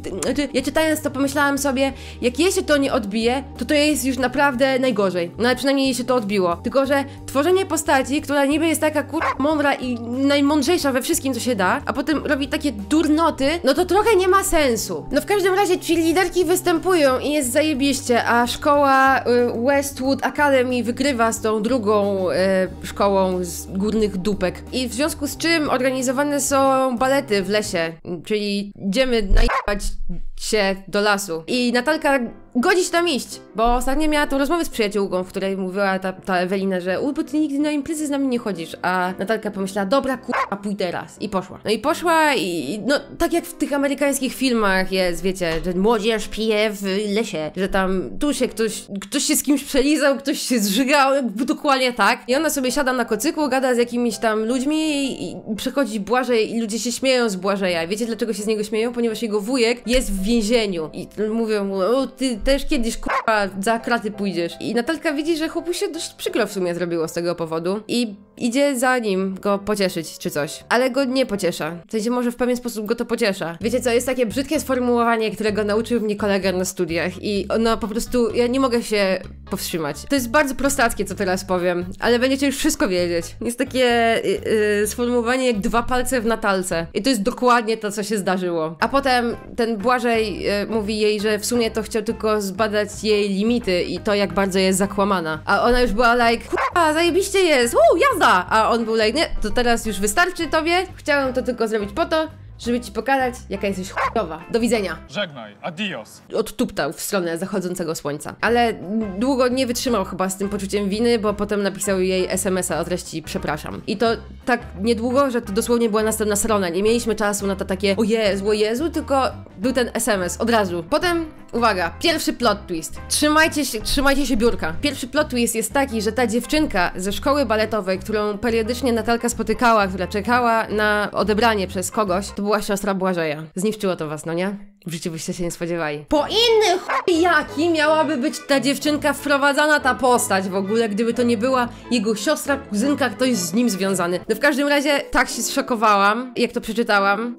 ja czytając to pomyślałam sobie, jak jej się to nie odbije, to jest już naprawdę najgorzej. No ale przynajmniej jej się to odbiło. Tylko, że tworzenie postaci, która niby jest taka mądra i najmądrzejsza we wszystkim, co się da, a potem robi takie durnoty, no to trochę nie ma sensu. No w każdym razie cheerleaderki występują i jest zajebiście, a szkoła Westwood Academy wygrywa z tą drugą szkołą z górnych dupek. I w związku z czym organizowane są balety w lesie, czyli idziemy najebać się do lasu. I Natalka godzi się tam iść, bo ostatnio miała tą rozmowę z przyjaciółką, w której mówiła ta Ewelina, że bo ty nigdy na imprezy z nami nie chodzisz, a Natalka pomyślała, dobra pójdę raz. I poszła. No i poszła i no tak jak w tych amerykańskich filmach jest, wiecie, że młodzież pije w lesie, że tam tu się ktoś się z kimś przelizał, ktoś się zżygał, dokładnie tak. I ona sobie siada na kocyku, gada z jakimiś tam ludźmi i przychodzi Błażej i ludzie się śmieją z Błażeja. Wiecie dlaczego się z niego śmieją? Ponieważ jego wujek jest w więzieniu i mówią mu, o ty też kiedyś za kraty pójdziesz. I Natalka widzi, że chłopu się dość przykro w sumie zrobiło z tego powodu i idzie za nim go pocieszyć czy coś. Ale go nie pociesza. W sensie może w pewien sposób go to pociesza. Wiecie co, jest takie brzydkie sformułowanie, którego nauczył mnie kolega na studiach i ono po prostu, ja nie mogę się powstrzymać. To jest bardzo prostackie, co teraz powiem, ale będziecie już wszystko wiedzieć. Jest takie sformułowanie jak 2 palce w Natalce. I to jest dokładnie to, co się zdarzyło. A potem ten Błażej mówi jej, że w sumie to chciał tylko zbadać jej limity i to, jak bardzo jest zakłamana. A ona już była like, kurwa, zajebiście jest, jazda! A on był like, nie, to teraz już wystarczy tobie. Chciałem to tylko zrobić po to, żeby ci pokazać, jaka jesteś chujowa. Do widzenia. Żegnaj, adios. Odtuptał w stronę zachodzącego słońca. Ale długo nie wytrzymał chyba z tym poczuciem winy, bo potem napisał jej SMS-a o treści przepraszam. I to tak niedługo, że to dosłownie była następna strona. Nie mieliśmy czasu na to takie o Jezu, tylko był ten SMS od razu. Potem, uwaga, pierwszy plot twist. Trzymajcie się biurka. Pierwszy plot twist jest taki, że ta dziewczynka ze szkoły baletowej, którą periodycznie Natalka spotykała, która czekała na odebranie przez kogoś, to była siostra Błażeja. Zniszczyło to was, no nie? W życiu byście się nie spodziewali. Po inny chuj jaki miałaby być ta dziewczynka wprowadzana, ta postać w ogóle, gdyby to nie była jego siostra, kuzynka, ktoś z nim związany. No w każdym razie tak się zszokowałam, jak to przeczytałam,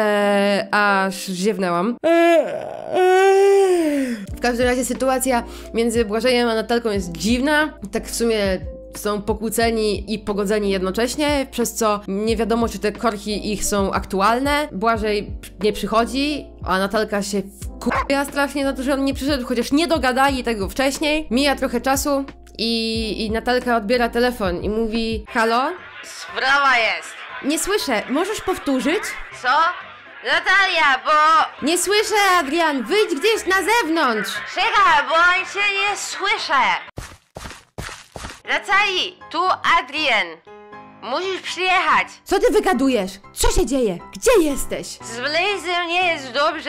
że aż ziewnęłam. W każdym razie sytuacja między Błażejem a Natalką jest dziwna. Tak w sumie są pokłóceni i pogodzeni jednocześnie, przez co nie wiadomo, czy te korki ich są aktualne. Błażej nie przychodzi, a Natalka się wkurwia strasznie na to, że on nie przyszedł, chociaż nie dogadali tego wcześniej. Mija trochę czasu i Natalka odbiera telefon i mówi: halo? Sprawa jest. Nie słyszę, możesz powtórzyć? Co? Natalia, bo... Nie słyszę, Adrian, wyjdź gdzieś na zewnątrz. Czekaj, bo cię nie słyszę. Natalii, tu Adrian. Musisz przyjechać. Co ty wygadujesz? Co się dzieje? Gdzie jesteś? Z Blazem nie jest dobrze.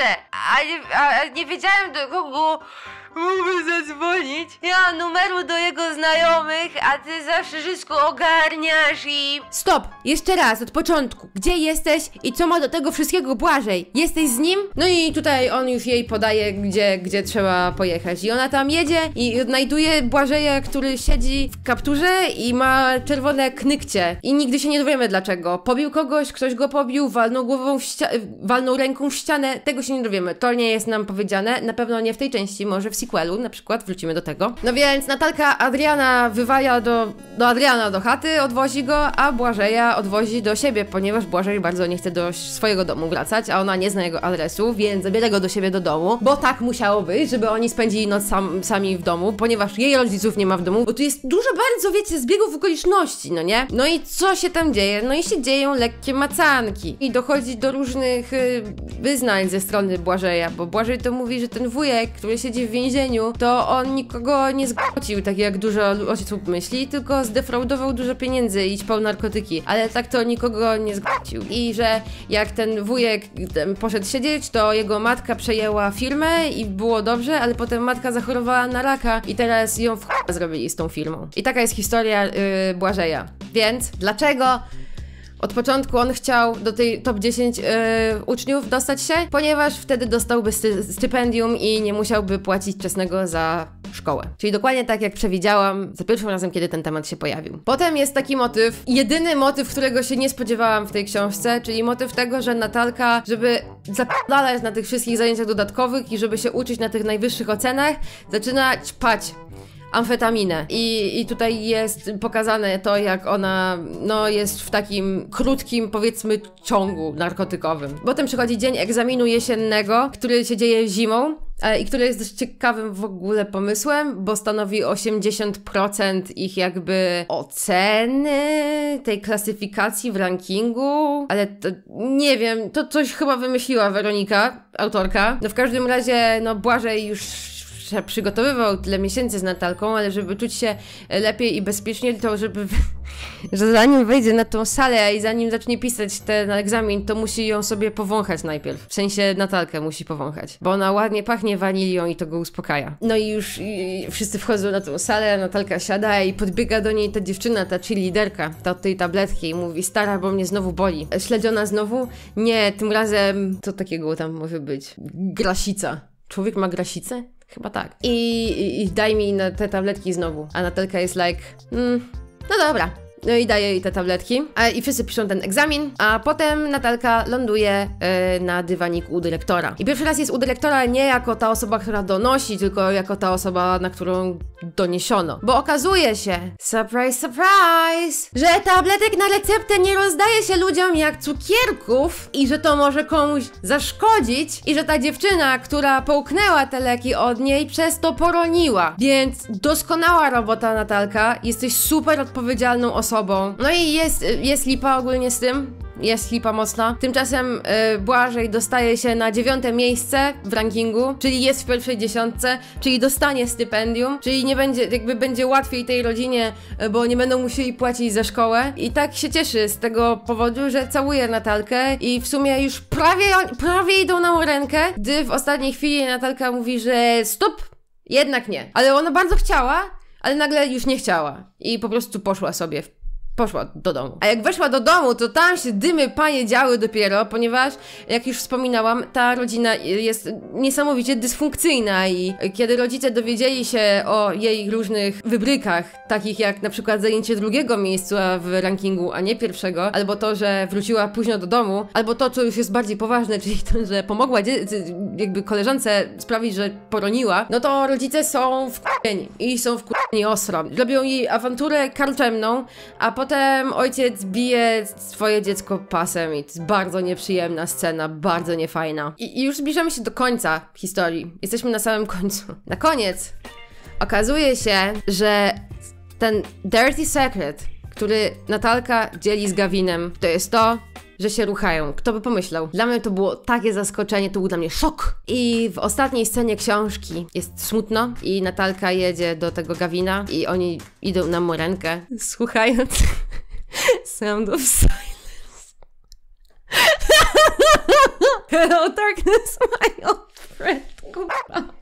A nie wiedziałem, do kogo mógłby zadzwonić. Nie mam numeru do jego znajomych, a ty zawsze wszystko ogarniasz i... Stop! Jeszcze raz, od początku. Gdzie jesteś i co ma do tego wszystkiego Błażej? Jesteś z nim? No i tutaj on już jej podaje, gdzie trzeba pojechać. I ona tam jedzie i odnajduje Błażeja, który siedzi w kapturze i ma czerwone knykcie. I nigdy się nie dowiemy dlaczego. Pobił kogoś, ktoś go pobił, walnął głową walnął ręką w ścianę. Tego się nie dowiemy. To nie jest nam powiedziane. Na pewno nie w tej części, może w sequelu na przykład, wrócimy do tego. No więc Natalka Adriana wywaja do Adriana do chaty, odwozi go, a Błażeja odwozi do siebie, ponieważ Błażej bardzo nie chce do swojego domu wracać, a ona nie zna jego adresu, więc zabiera go do siebie do domu, bo tak musiało być, żeby oni spędzili noc sami w domu, ponieważ jej rodziców nie ma w domu, bo tu jest dużo bardzo, wiecie, zbiegów okoliczności, no nie? No i co się tam dzieje? No i się dzieją lekkie macanki i dochodzi do różnych wyznań ze strony Błażeja, bo Błażej to mówi, że ten wujek, który siedzi w więzieniu, to on nikogo nie zgwałcił, tak jak dużo osób myśli, tylko zdefraudował dużo pieniędzy i ćpał narkotyki, ale tak to nikogo nie zgwałcił. I że jak ten wujek poszedł siedzieć, to jego matka przejęła firmę i było dobrze, ale potem matka zachorowała na raka i teraz ją w ch... zrobili z tą firmą. I taka jest historia Błażeja. Więc dlaczego od początku on chciał do tej top 10 uczniów dostać się? Ponieważ wtedy dostałby stypendium i nie musiałby płacić czesnego za szkołę. Czyli dokładnie tak jak przewidziałam za pierwszym razem, kiedy ten temat się pojawił. Potem jest taki motyw, jedyny motyw, którego się nie spodziewałam w tej książce, czyli motyw tego, że Natalka, żeby zapadalać na tych wszystkich zajęciach dodatkowych i żeby się uczyć na tych najwyższych ocenach, zaczyna ćpać amfetaminę. I tutaj jest pokazane to, jak ona, no, jest w takim krótkim, powiedzmy, ciągu narkotykowym. Potem przychodzi dzień egzaminu jesiennego, który się dzieje zimą i który jest dość ciekawym w ogóle pomysłem, bo stanowi 80% ich jakby oceny tej klasyfikacji w rankingu, ale to nie wiem, to coś chyba wymyśliła Weronika, autorka. No w każdym razie, no Błażej już przygotowywał tyle miesięcy z Natalką, ale żeby czuć się lepiej i bezpiecznie, to że zanim wejdzie na tą salę i zanim zacznie pisać ten egzamin, to musi ją sobie powąchać najpierw. W sensie Natalkę musi powąchać, bo ona ładnie pachnie wanilią i to go uspokaja. No i już wszyscy wchodzą na tą salę, Natalka siada i podbiega do niej ta dziewczyna, ta cheerleaderka, ta od tej tabletki i mówi: stara, bo mnie znowu boli. Śledziona znowu? Nie, tym razem co takiego tam może być? Grasica. Człowiek ma grasicę? Chyba tak. I daj mi te tabletki znowu. A Natalka jest like, no dobra. No i daje jej te tabletki. I wszyscy piszą ten egzamin, a potem Natalka ląduje na dywaniku u dyrektora. I pierwszy raz jest u dyrektora nie jako ta osoba, która donosi, tylko jako ta osoba, na którą doniesiono. Bo okazuje się, surprise, surprise, że tabletek na receptę nie rozdaje się ludziom jak cukierków i że to może komuś zaszkodzić i że ta dziewczyna, która połknęła te leki od niej, przez to poroniła. Więc doskonała robota, Natalka. Jesteś super odpowiedzialną osobą. No i jest lipa ogólnie z tym. Jest lipa mocna. Tymczasem Błażej dostaje się na 9. miejsce w rankingu, czyli jest w pierwszej 10, czyli dostanie stypendium, czyli nie będzie, jakby będzie łatwiej tej rodzinie, bo nie będą musieli płacić za szkołę. I tak się cieszy z tego powodu, że całuje Natalkę i w sumie już prawie idą na rękę, gdy w ostatniej chwili Natalka mówi, że stop, jednak nie. Ale ona bardzo chciała, ale nagle już nie chciała i po prostu poszła do domu. A jak weszła do domu, to tam się dymy panie działy dopiero, ponieważ, jak już wspominałam, ta rodzina jest niesamowicie dysfunkcyjna i kiedy rodzice dowiedzieli się o jej różnych wybrykach, takich jak na przykład zajęcie 2. miejsca w rankingu, a nie 1, albo to, że wróciła późno do domu, albo to, co już jest bardziej poważne, czyli to, że pomogła jakby koleżance sprawić, że poroniła, no to rodzice są wkurwieni i są wkurwieni ostro. Robią jej awanturę karczemną, a potem ojciec bije swoje dziecko pasem i to jest bardzo nieprzyjemna scena, bardzo niefajna. I już zbliżamy się do końca historii. Jesteśmy na samym końcu. Na koniec okazuje się, że ten dirty secret, który Natalka dzieli z Gawinem, to jest to, że się ruchają. Kto by pomyślał? Dla mnie to było takie zaskoczenie, to był dla mnie szok. I w ostatniej scenie książki jest smutno i Natalka jedzie do tego Gawina i oni idą na morenkę, słuchając Sound of Silence. Hello darkness, my old friend. Kurwa.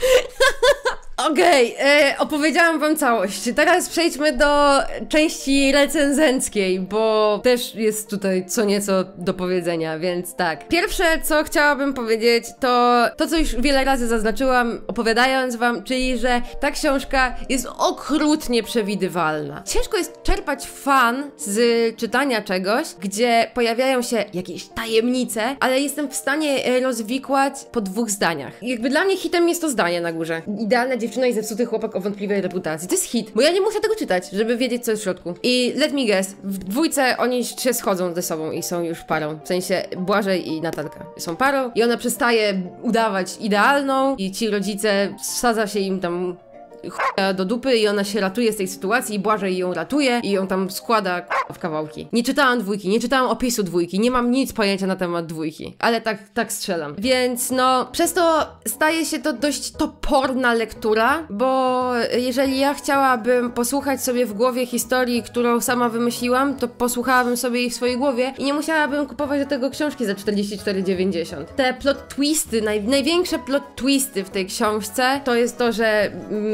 Okej, opowiedziałam wam całość. Teraz przejdźmy do części recenzenckiej, bo też jest tutaj co nieco do powiedzenia, więc tak. Pierwsze, co chciałabym powiedzieć, to co już wiele razy zaznaczyłam, opowiadając wam, czyli, że ta książka jest okrutnie przewidywalna. Ciężko jest czerpać fan z czytania czegoś, gdzie pojawiają się jakieś tajemnice, ale jestem w stanie rozwikłać po 2 zdaniach. Jakby dla mnie hitem jest to zdanie na górze. Idealna dziewczyna i zepsuty chłopak o wątpliwej reputacji. To jest hit, bo ja nie muszę tego czytać, żeby wiedzieć, co jest w środku. I let me guess, w 2 oni się schodzą ze sobą i są już parą. W sensie Błażej i Natalka są parą i ona przestaje udawać idealną i ci rodzice wsadza się im tam chuja do dupy i ona się ratuje z tej sytuacji i Błażej ją ratuje i ją tam składa w kawałki. Nie czytałam 2, nie czytałam opisu 2, nie mam nic pojęcia na temat 2, ale tak strzelam. Więc no, przez to staje się to dość toporna lektura, bo jeżeli ja chciałabym posłuchać sobie w głowie historii, którą sama wymyśliłam, to posłuchałabym sobie jej w swojej głowie i nie musiałabym kupować do tego książki za 44,90. Te plot twisty, największe plot twisty w tej książce to jest to, że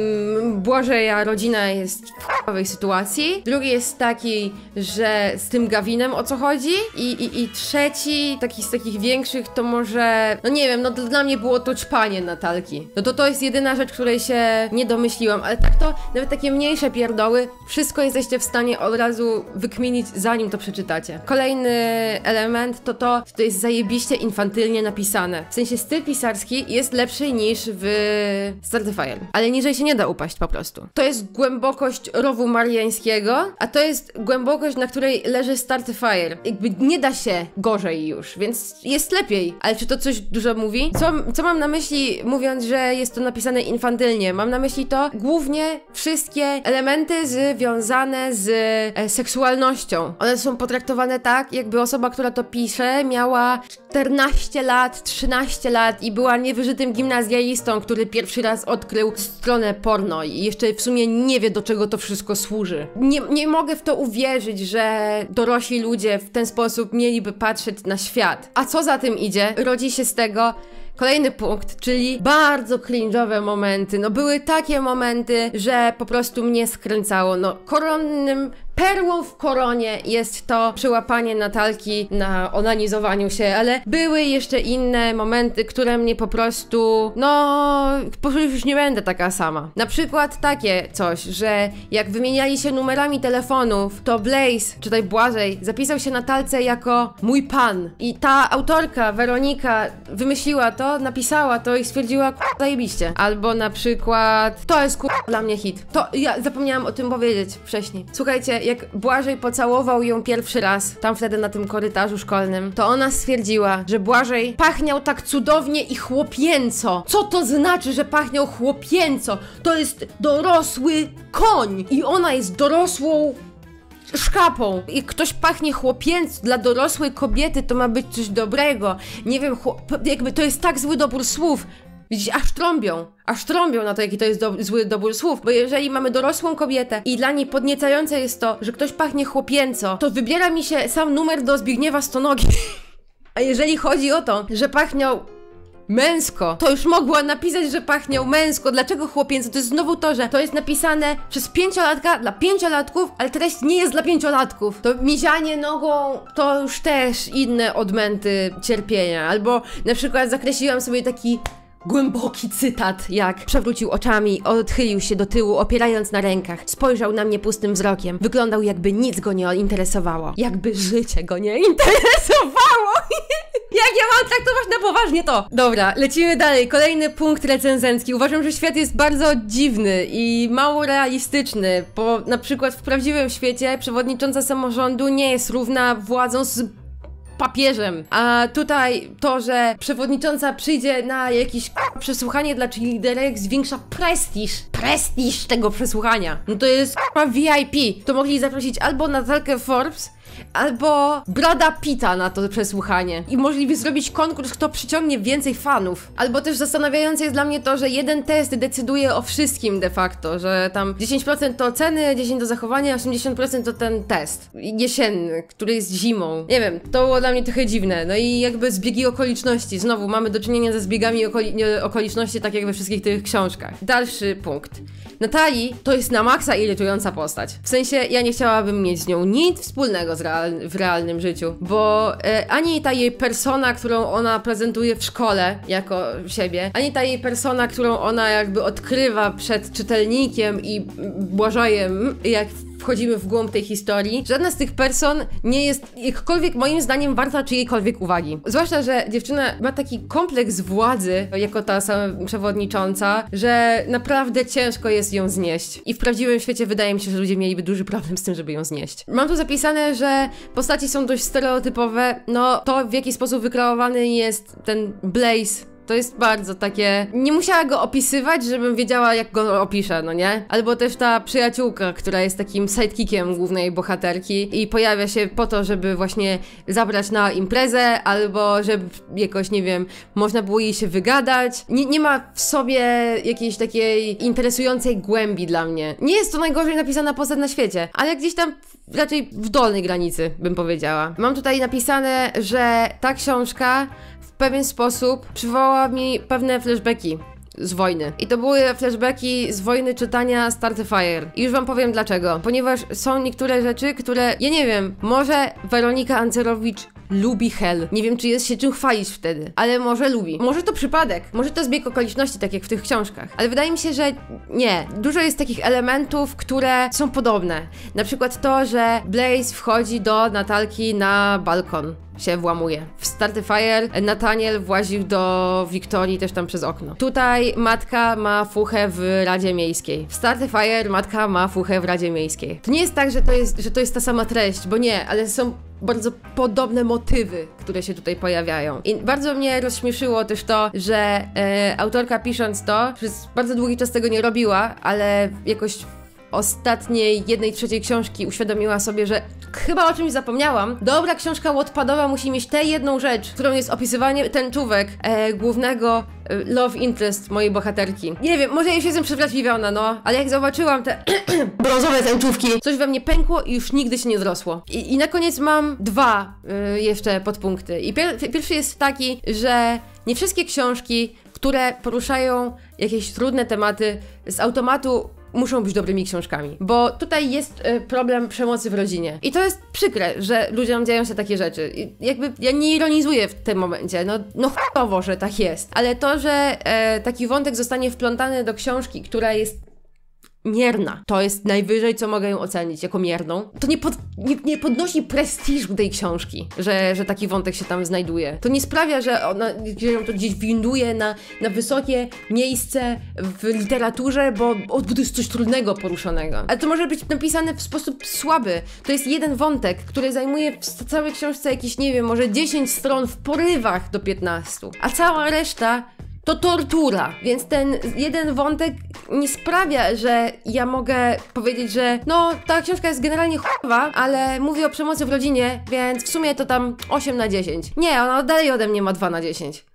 Błażeja rodzina jest w k***owej sytuacji. Drugi jest taki, że z tym Gawinem o co chodzi. I trzeci, taki z takich większych, to może... No nie wiem, no dla mnie było to ćpanie Natalki. No to jest jedyna rzecz, której się nie domyśliłam, ale tak to, nawet takie mniejsze pierdoły, wszystko jesteście w stanie od razu wykminić, zanim to przeczytacie. Kolejny element to jest zajebiście infantylnie napisane. W sensie styl pisarski jest lepszy niż w Starterfire, ale niżej się nie da upaść po prostu. To jest głębokość rowu mariańskiego, a to jest głębokość, na której leży Starterfire. Jakby nie da się gorzej już, więc jest lepiej. Ale czy to coś dużo mówi? Co mam na myśli, mówiąc, że jest to napisane infantylnie? Mam na myśli to głównie wszystkie elementy związane z seksualnością. One są potraktowane tak, jakby osoba, która to pisze, miała 14 lat, 13 lat i była niewyżytym gimnazjalistą, który pierwszy raz odkrył stronę porno i jeszcze w sumie nie wie, do czego to wszystko służy. Nie mogę w to uwierzyć, że dorośli ludzie w ten sposób mieliby patrzeć na świat. A co za tym idzie? Rodzi się z tego kolejny punkt, czyli bardzo cringe'owe momenty. No były takie momenty, że po prostu mnie skręcało. No perłą w koronie jest to przyłapanie Natalki na onanizowaniu się, ale były jeszcze inne momenty, które mnie po prostu, już nie będę taka sama. Na przykład takie coś, że jak wymieniali się numerami telefonów, to Blaze, czytaj Błażej, zapisał się Natalce jako mój pan. I ta autorka, Weronika, wymyśliła to, napisała to i stwierdziła, zajebiście. Albo na przykład, to jest dla mnie hit. To ja zapomniałam o tym powiedzieć wcześniej. Słuchajcie, jak Błażej pocałował ją pierwszy raz, tam wtedy na tym korytarzu szkolnym, to ona stwierdziła, że Błażej pachniał tak cudownie i chłopięco. Co to znaczy, że pachniał chłopięco? To jest dorosły koń i ona jest dorosłą szkapą. I ktoś pachnie chłopięco dla dorosłej kobiety, to ma być coś dobrego. Nie wiem, jakby to jest tak zły dobór słów. Widzisz, aż trąbią na to, jaki to jest zły dobór słów, bo jeżeli mamy dorosłą kobietę i dla niej podniecające jest to, że ktoś pachnie chłopięco, to wybiera mi się sam numer do Zbigniewa Stonogi. A jeżeli chodzi o to, że pachniał męsko, to już mogła napisać, że pachniał męsko. Dlaczego chłopięco? To jest znowu to, że to jest napisane przez 5-latka dla 5-latków, ale treść nie jest dla 5-latków. To mizianie nogą to już też inne odmęty cierpienia. Albo na przykład zakreśliłam sobie taki głęboki cytat, jak przewrócił oczami, odchylił się do tyłu, opierając na rękach, spojrzał na mnie pustym wzrokiem. Wyglądał, jakby nic go nie interesowało. Jakby życie go nie interesowało. Jak ja mam traktować na poważnie to? Dobra, lecimy dalej. Kolejny punkt recenzencki. Uważam, że świat jest bardzo dziwny i mało realistyczny, bo na przykład w prawdziwym świecie przewodnicząca samorządu nie jest równa władzą z papieżem, a tutaj to, że przewodnicząca przyjdzie na jakieś przesłuchanie dla liderek, zwiększa prestiż tego przesłuchania. No to jest VIP. To mogli zaprosić albo Natalkę Forbes, albo Brada Pitta na to przesłuchanie i możliwe zrobić konkurs, kto przyciągnie więcej fanów. Albo też zastanawiające jest dla mnie to, że jeden test decyduje o wszystkim de facto, że tam 10% to oceny, 10% do zachowania, 80% to ten test jesienny, który jest zimą. Nie wiem, to było dla mnie trochę dziwne. No i jakby zbiegi okoliczności. Znowu mamy do czynienia ze zbiegami okoliczności, tak jak we wszystkich tych książkach. Dalszy punkt. Natalii to jest na maksa irytująca postać. W sensie, ja nie chciałabym mieć z nią nic wspólnego w realnym życiu, bo ani ta jej persona, którą ona prezentuje w szkole jako siebie, ani ta jej persona, którą ona jakby odkrywa przed czytelnikiem i Błażejem, jak wchodzimy w głąb tej historii, żadna z tych person nie jest jakkolwiek moim zdaniem warta czyjejkolwiek uwagi. Zwłaszcza, że dziewczyna ma taki kompleks władzy, jako ta sama przewodnicząca, że naprawdę ciężko jest ją znieść. I w prawdziwym świecie wydaje mi się, że ludzie mieliby duży problem z tym, żeby ją znieść. Mam tu zapisane, że postaci są dość stereotypowe, no to w jaki sposób wykreowany jest ten Blaze, to jest bardzo takie... Nie musiała go opisywać, żebym wiedziała, jak go opiszę, no nie? Albo też ta przyjaciółka, która jest takim sidekickiem głównej bohaterki i pojawia się po to, żeby właśnie zabrać na imprezę, albo żeby jakoś, nie wiem, można było jej się wygadać. Nie ma w sobie jakiejś takiej interesującej głębi dla mnie. Nie jest to najgorzej napisana postać na świecie, ale gdzieś tam raczej w dolnej granicy, bym powiedziała. Mam tutaj napisane, że ta książka w pewien sposób przywołała mi pewne flashbacki z wojny. I to były flashbacki z wojny czytania Starfire. I już wam powiem dlaczego. Ponieważ są niektóre rzeczy, które, ja nie wiem, może Weronika Ancerowicz lubi Hel. Nie wiem, czy jest się czym chwalić wtedy, ale może lubi. Może to przypadek, może to zbieg okoliczności, tak jak w tych książkach. Ale wydaje mi się, że nie. Dużo jest takich elementów, które są podobne. Na przykład to, że Blaze wchodzi do Natalki na balkon. Się włamuje. W Starfire Nathaniel właził do Wiktorii też tam przez okno. Tutaj matka ma fuchę w Radzie Miejskiej. W Starfire matka ma fuchę w Radzie Miejskiej. To nie jest tak, że to jest ta sama treść, bo nie, ale są bardzo podobne motywy, które się tutaj pojawiają. I bardzo mnie rozśmieszyło też to, że autorka pisząc to, przez bardzo długi czas tego nie robiła, ale jakoś ostatniej 1/3 książki uświadomiła sobie, że chyba o czymś zapomniałam. Dobra książka wattpadowa musi mieć tę jedną rzecz, którą jest opisywanie tęczówek głównego love interest mojej bohaterki. Nie wiem, może ja już jestem przewrażliwiona, no, ale jak zobaczyłam te brązowe tęczówki, coś we mnie pękło i już nigdy się nie zrosło. I na koniec mam dwa jeszcze podpunkty. I pierwszy jest taki, że nie wszystkie książki, które poruszają jakieś trudne tematy, z automatu muszą być dobrymi książkami, bo tutaj jest problem przemocy w rodzinie. I to jest przykre, że ludziom dzieją się takie rzeczy. I jakby ja nie ironizuję w tym momencie, no chujowo, że tak jest. Ale to, że taki wątek zostanie wplątany do książki, która jest mierna. To jest najwyżej, co mogę ją ocenić jako mierną. To nie podnosi prestiżu tej książki, że taki wątek się tam znajduje. To nie sprawia, że ją to gdzieś winduje na wysokie miejsce w literaturze, bo to jest coś trudnego poruszonego. Ale to może być napisane w sposób słaby. To jest jeden wątek, który zajmuje w całej książce jakieś, nie wiem, może 10 stron w porywach do 15. A cała reszta to tortura, więc ten jeden wątek nie sprawia, że ja mogę powiedzieć, że no, ta książka jest generalnie chujowa, ale mówi o przemocy w rodzinie, więc w sumie to tam 8/10. Nie, ona dalej ode mnie ma 2/10.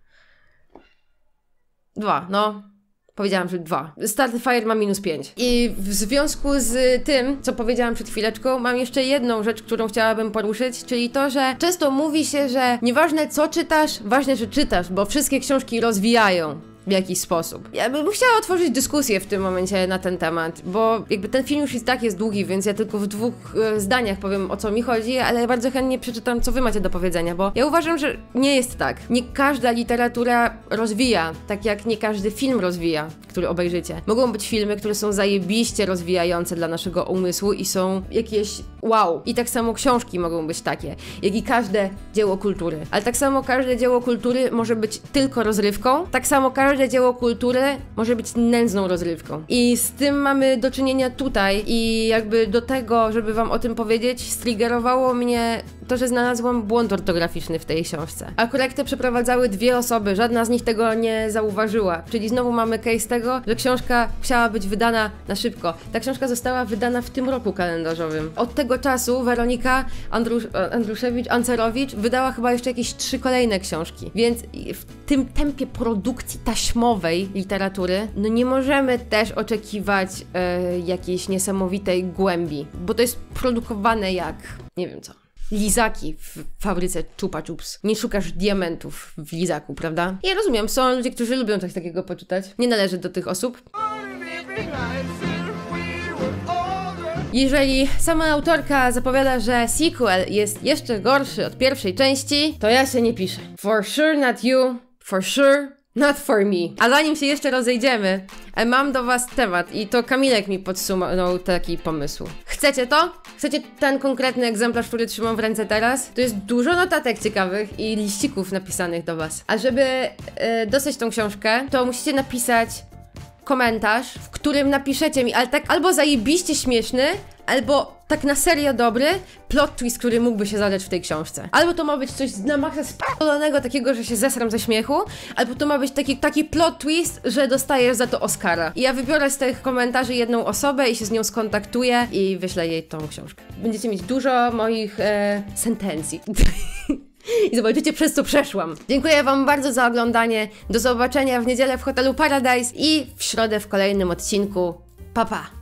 2, no. Powiedziałam, że 2. Starfire ma -5. I w związku z tym, co powiedziałam przed chwileczką, mam jeszcze jedną rzecz, którą chciałabym poruszyć, czyli to, że często mówi się, że nieważne co czytasz, ważne, że czytasz, bo wszystkie książki rozwijają w jakiś sposób. Ja bym chciała otworzyć dyskusję w tym momencie na ten temat, bo jakby ten film już i tak jest długi, więc ja tylko w 2 zdaniach powiem, o co mi chodzi, ale bardzo chętnie przeczytam, co wy macie do powiedzenia, bo ja uważam, że nie jest tak. Nie każda literatura rozwija, tak jak nie każdy film rozwija, który obejrzycie. Mogą być filmy, które są zajebiście rozwijające dla naszego umysłu i są jakieś wow. I tak samo książki mogą być takie, jak i każde dzieło kultury. Ale tak samo każde dzieło kultury może być tylko rozrywką, tak samo każde dzieło kultury może być nędzną rozrywką. I z tym mamy do czynienia tutaj i jakby do tego, żeby wam o tym powiedzieć, striggerowało mnie to, że znalazłam błąd ortograficzny w tej książce. A korektę przeprowadzały 2 osoby, żadna z nich tego nie zauważyła. Czyli znowu mamy case tego, że książka musiała być wydana na szybko. Ta książka została wydana w tym roku kalendarzowym. Od tego czasu Weronika Ancerowicz wydała chyba jeszcze jakieś 3 kolejne książki. Więc w tym tempie produkcji taśmowej literatury, no nie możemy też oczekiwać jakiejś niesamowitej głębi, bo to jest produkowane jak, nie wiem co, lizaki w fabryce Chupa Chups. Nie szukasz diamentów w lizaku, prawda? Ja rozumiem, są ludzie, którzy lubią coś takiego poczytać. Nie należę do tych osób. Jeżeli sama autorka zapowiada, że sequel jest jeszcze gorszy od pierwszej części, to ja się nie piszę. For sure not you, for sure not for me. A zanim się jeszcze rozejdziemy, mam do was temat i to Kamilek mi podsumował taki pomysł. Chcecie to? Chcecie ten konkretny egzemplarz, który trzymam w ręce teraz? To jest dużo notatek ciekawych i liścików napisanych do was. A żeby dostać tą książkę, to musicie napisać komentarz, w którym napiszecie mi, ale tak albo zajebiście śmieszny, albo tak na serio dobry plot twist, który mógłby się zadać w tej książce. Albo to ma być coś na maksa spadlonego, takiego, że się zesram ze śmiechu, albo to ma być taki plot twist, że dostajesz za to Oscara. I ja wybiorę z tych komentarzy jedną osobę i się z nią skontaktuję i wyślę jej tą książkę. Będziecie mieć dużo moich sentencji. I zobaczycie, przez co przeszłam. Dziękuję wam bardzo za oglądanie. Do zobaczenia w niedzielę w hotelu Paradise i w środę w kolejnym odcinku. Pa, pa!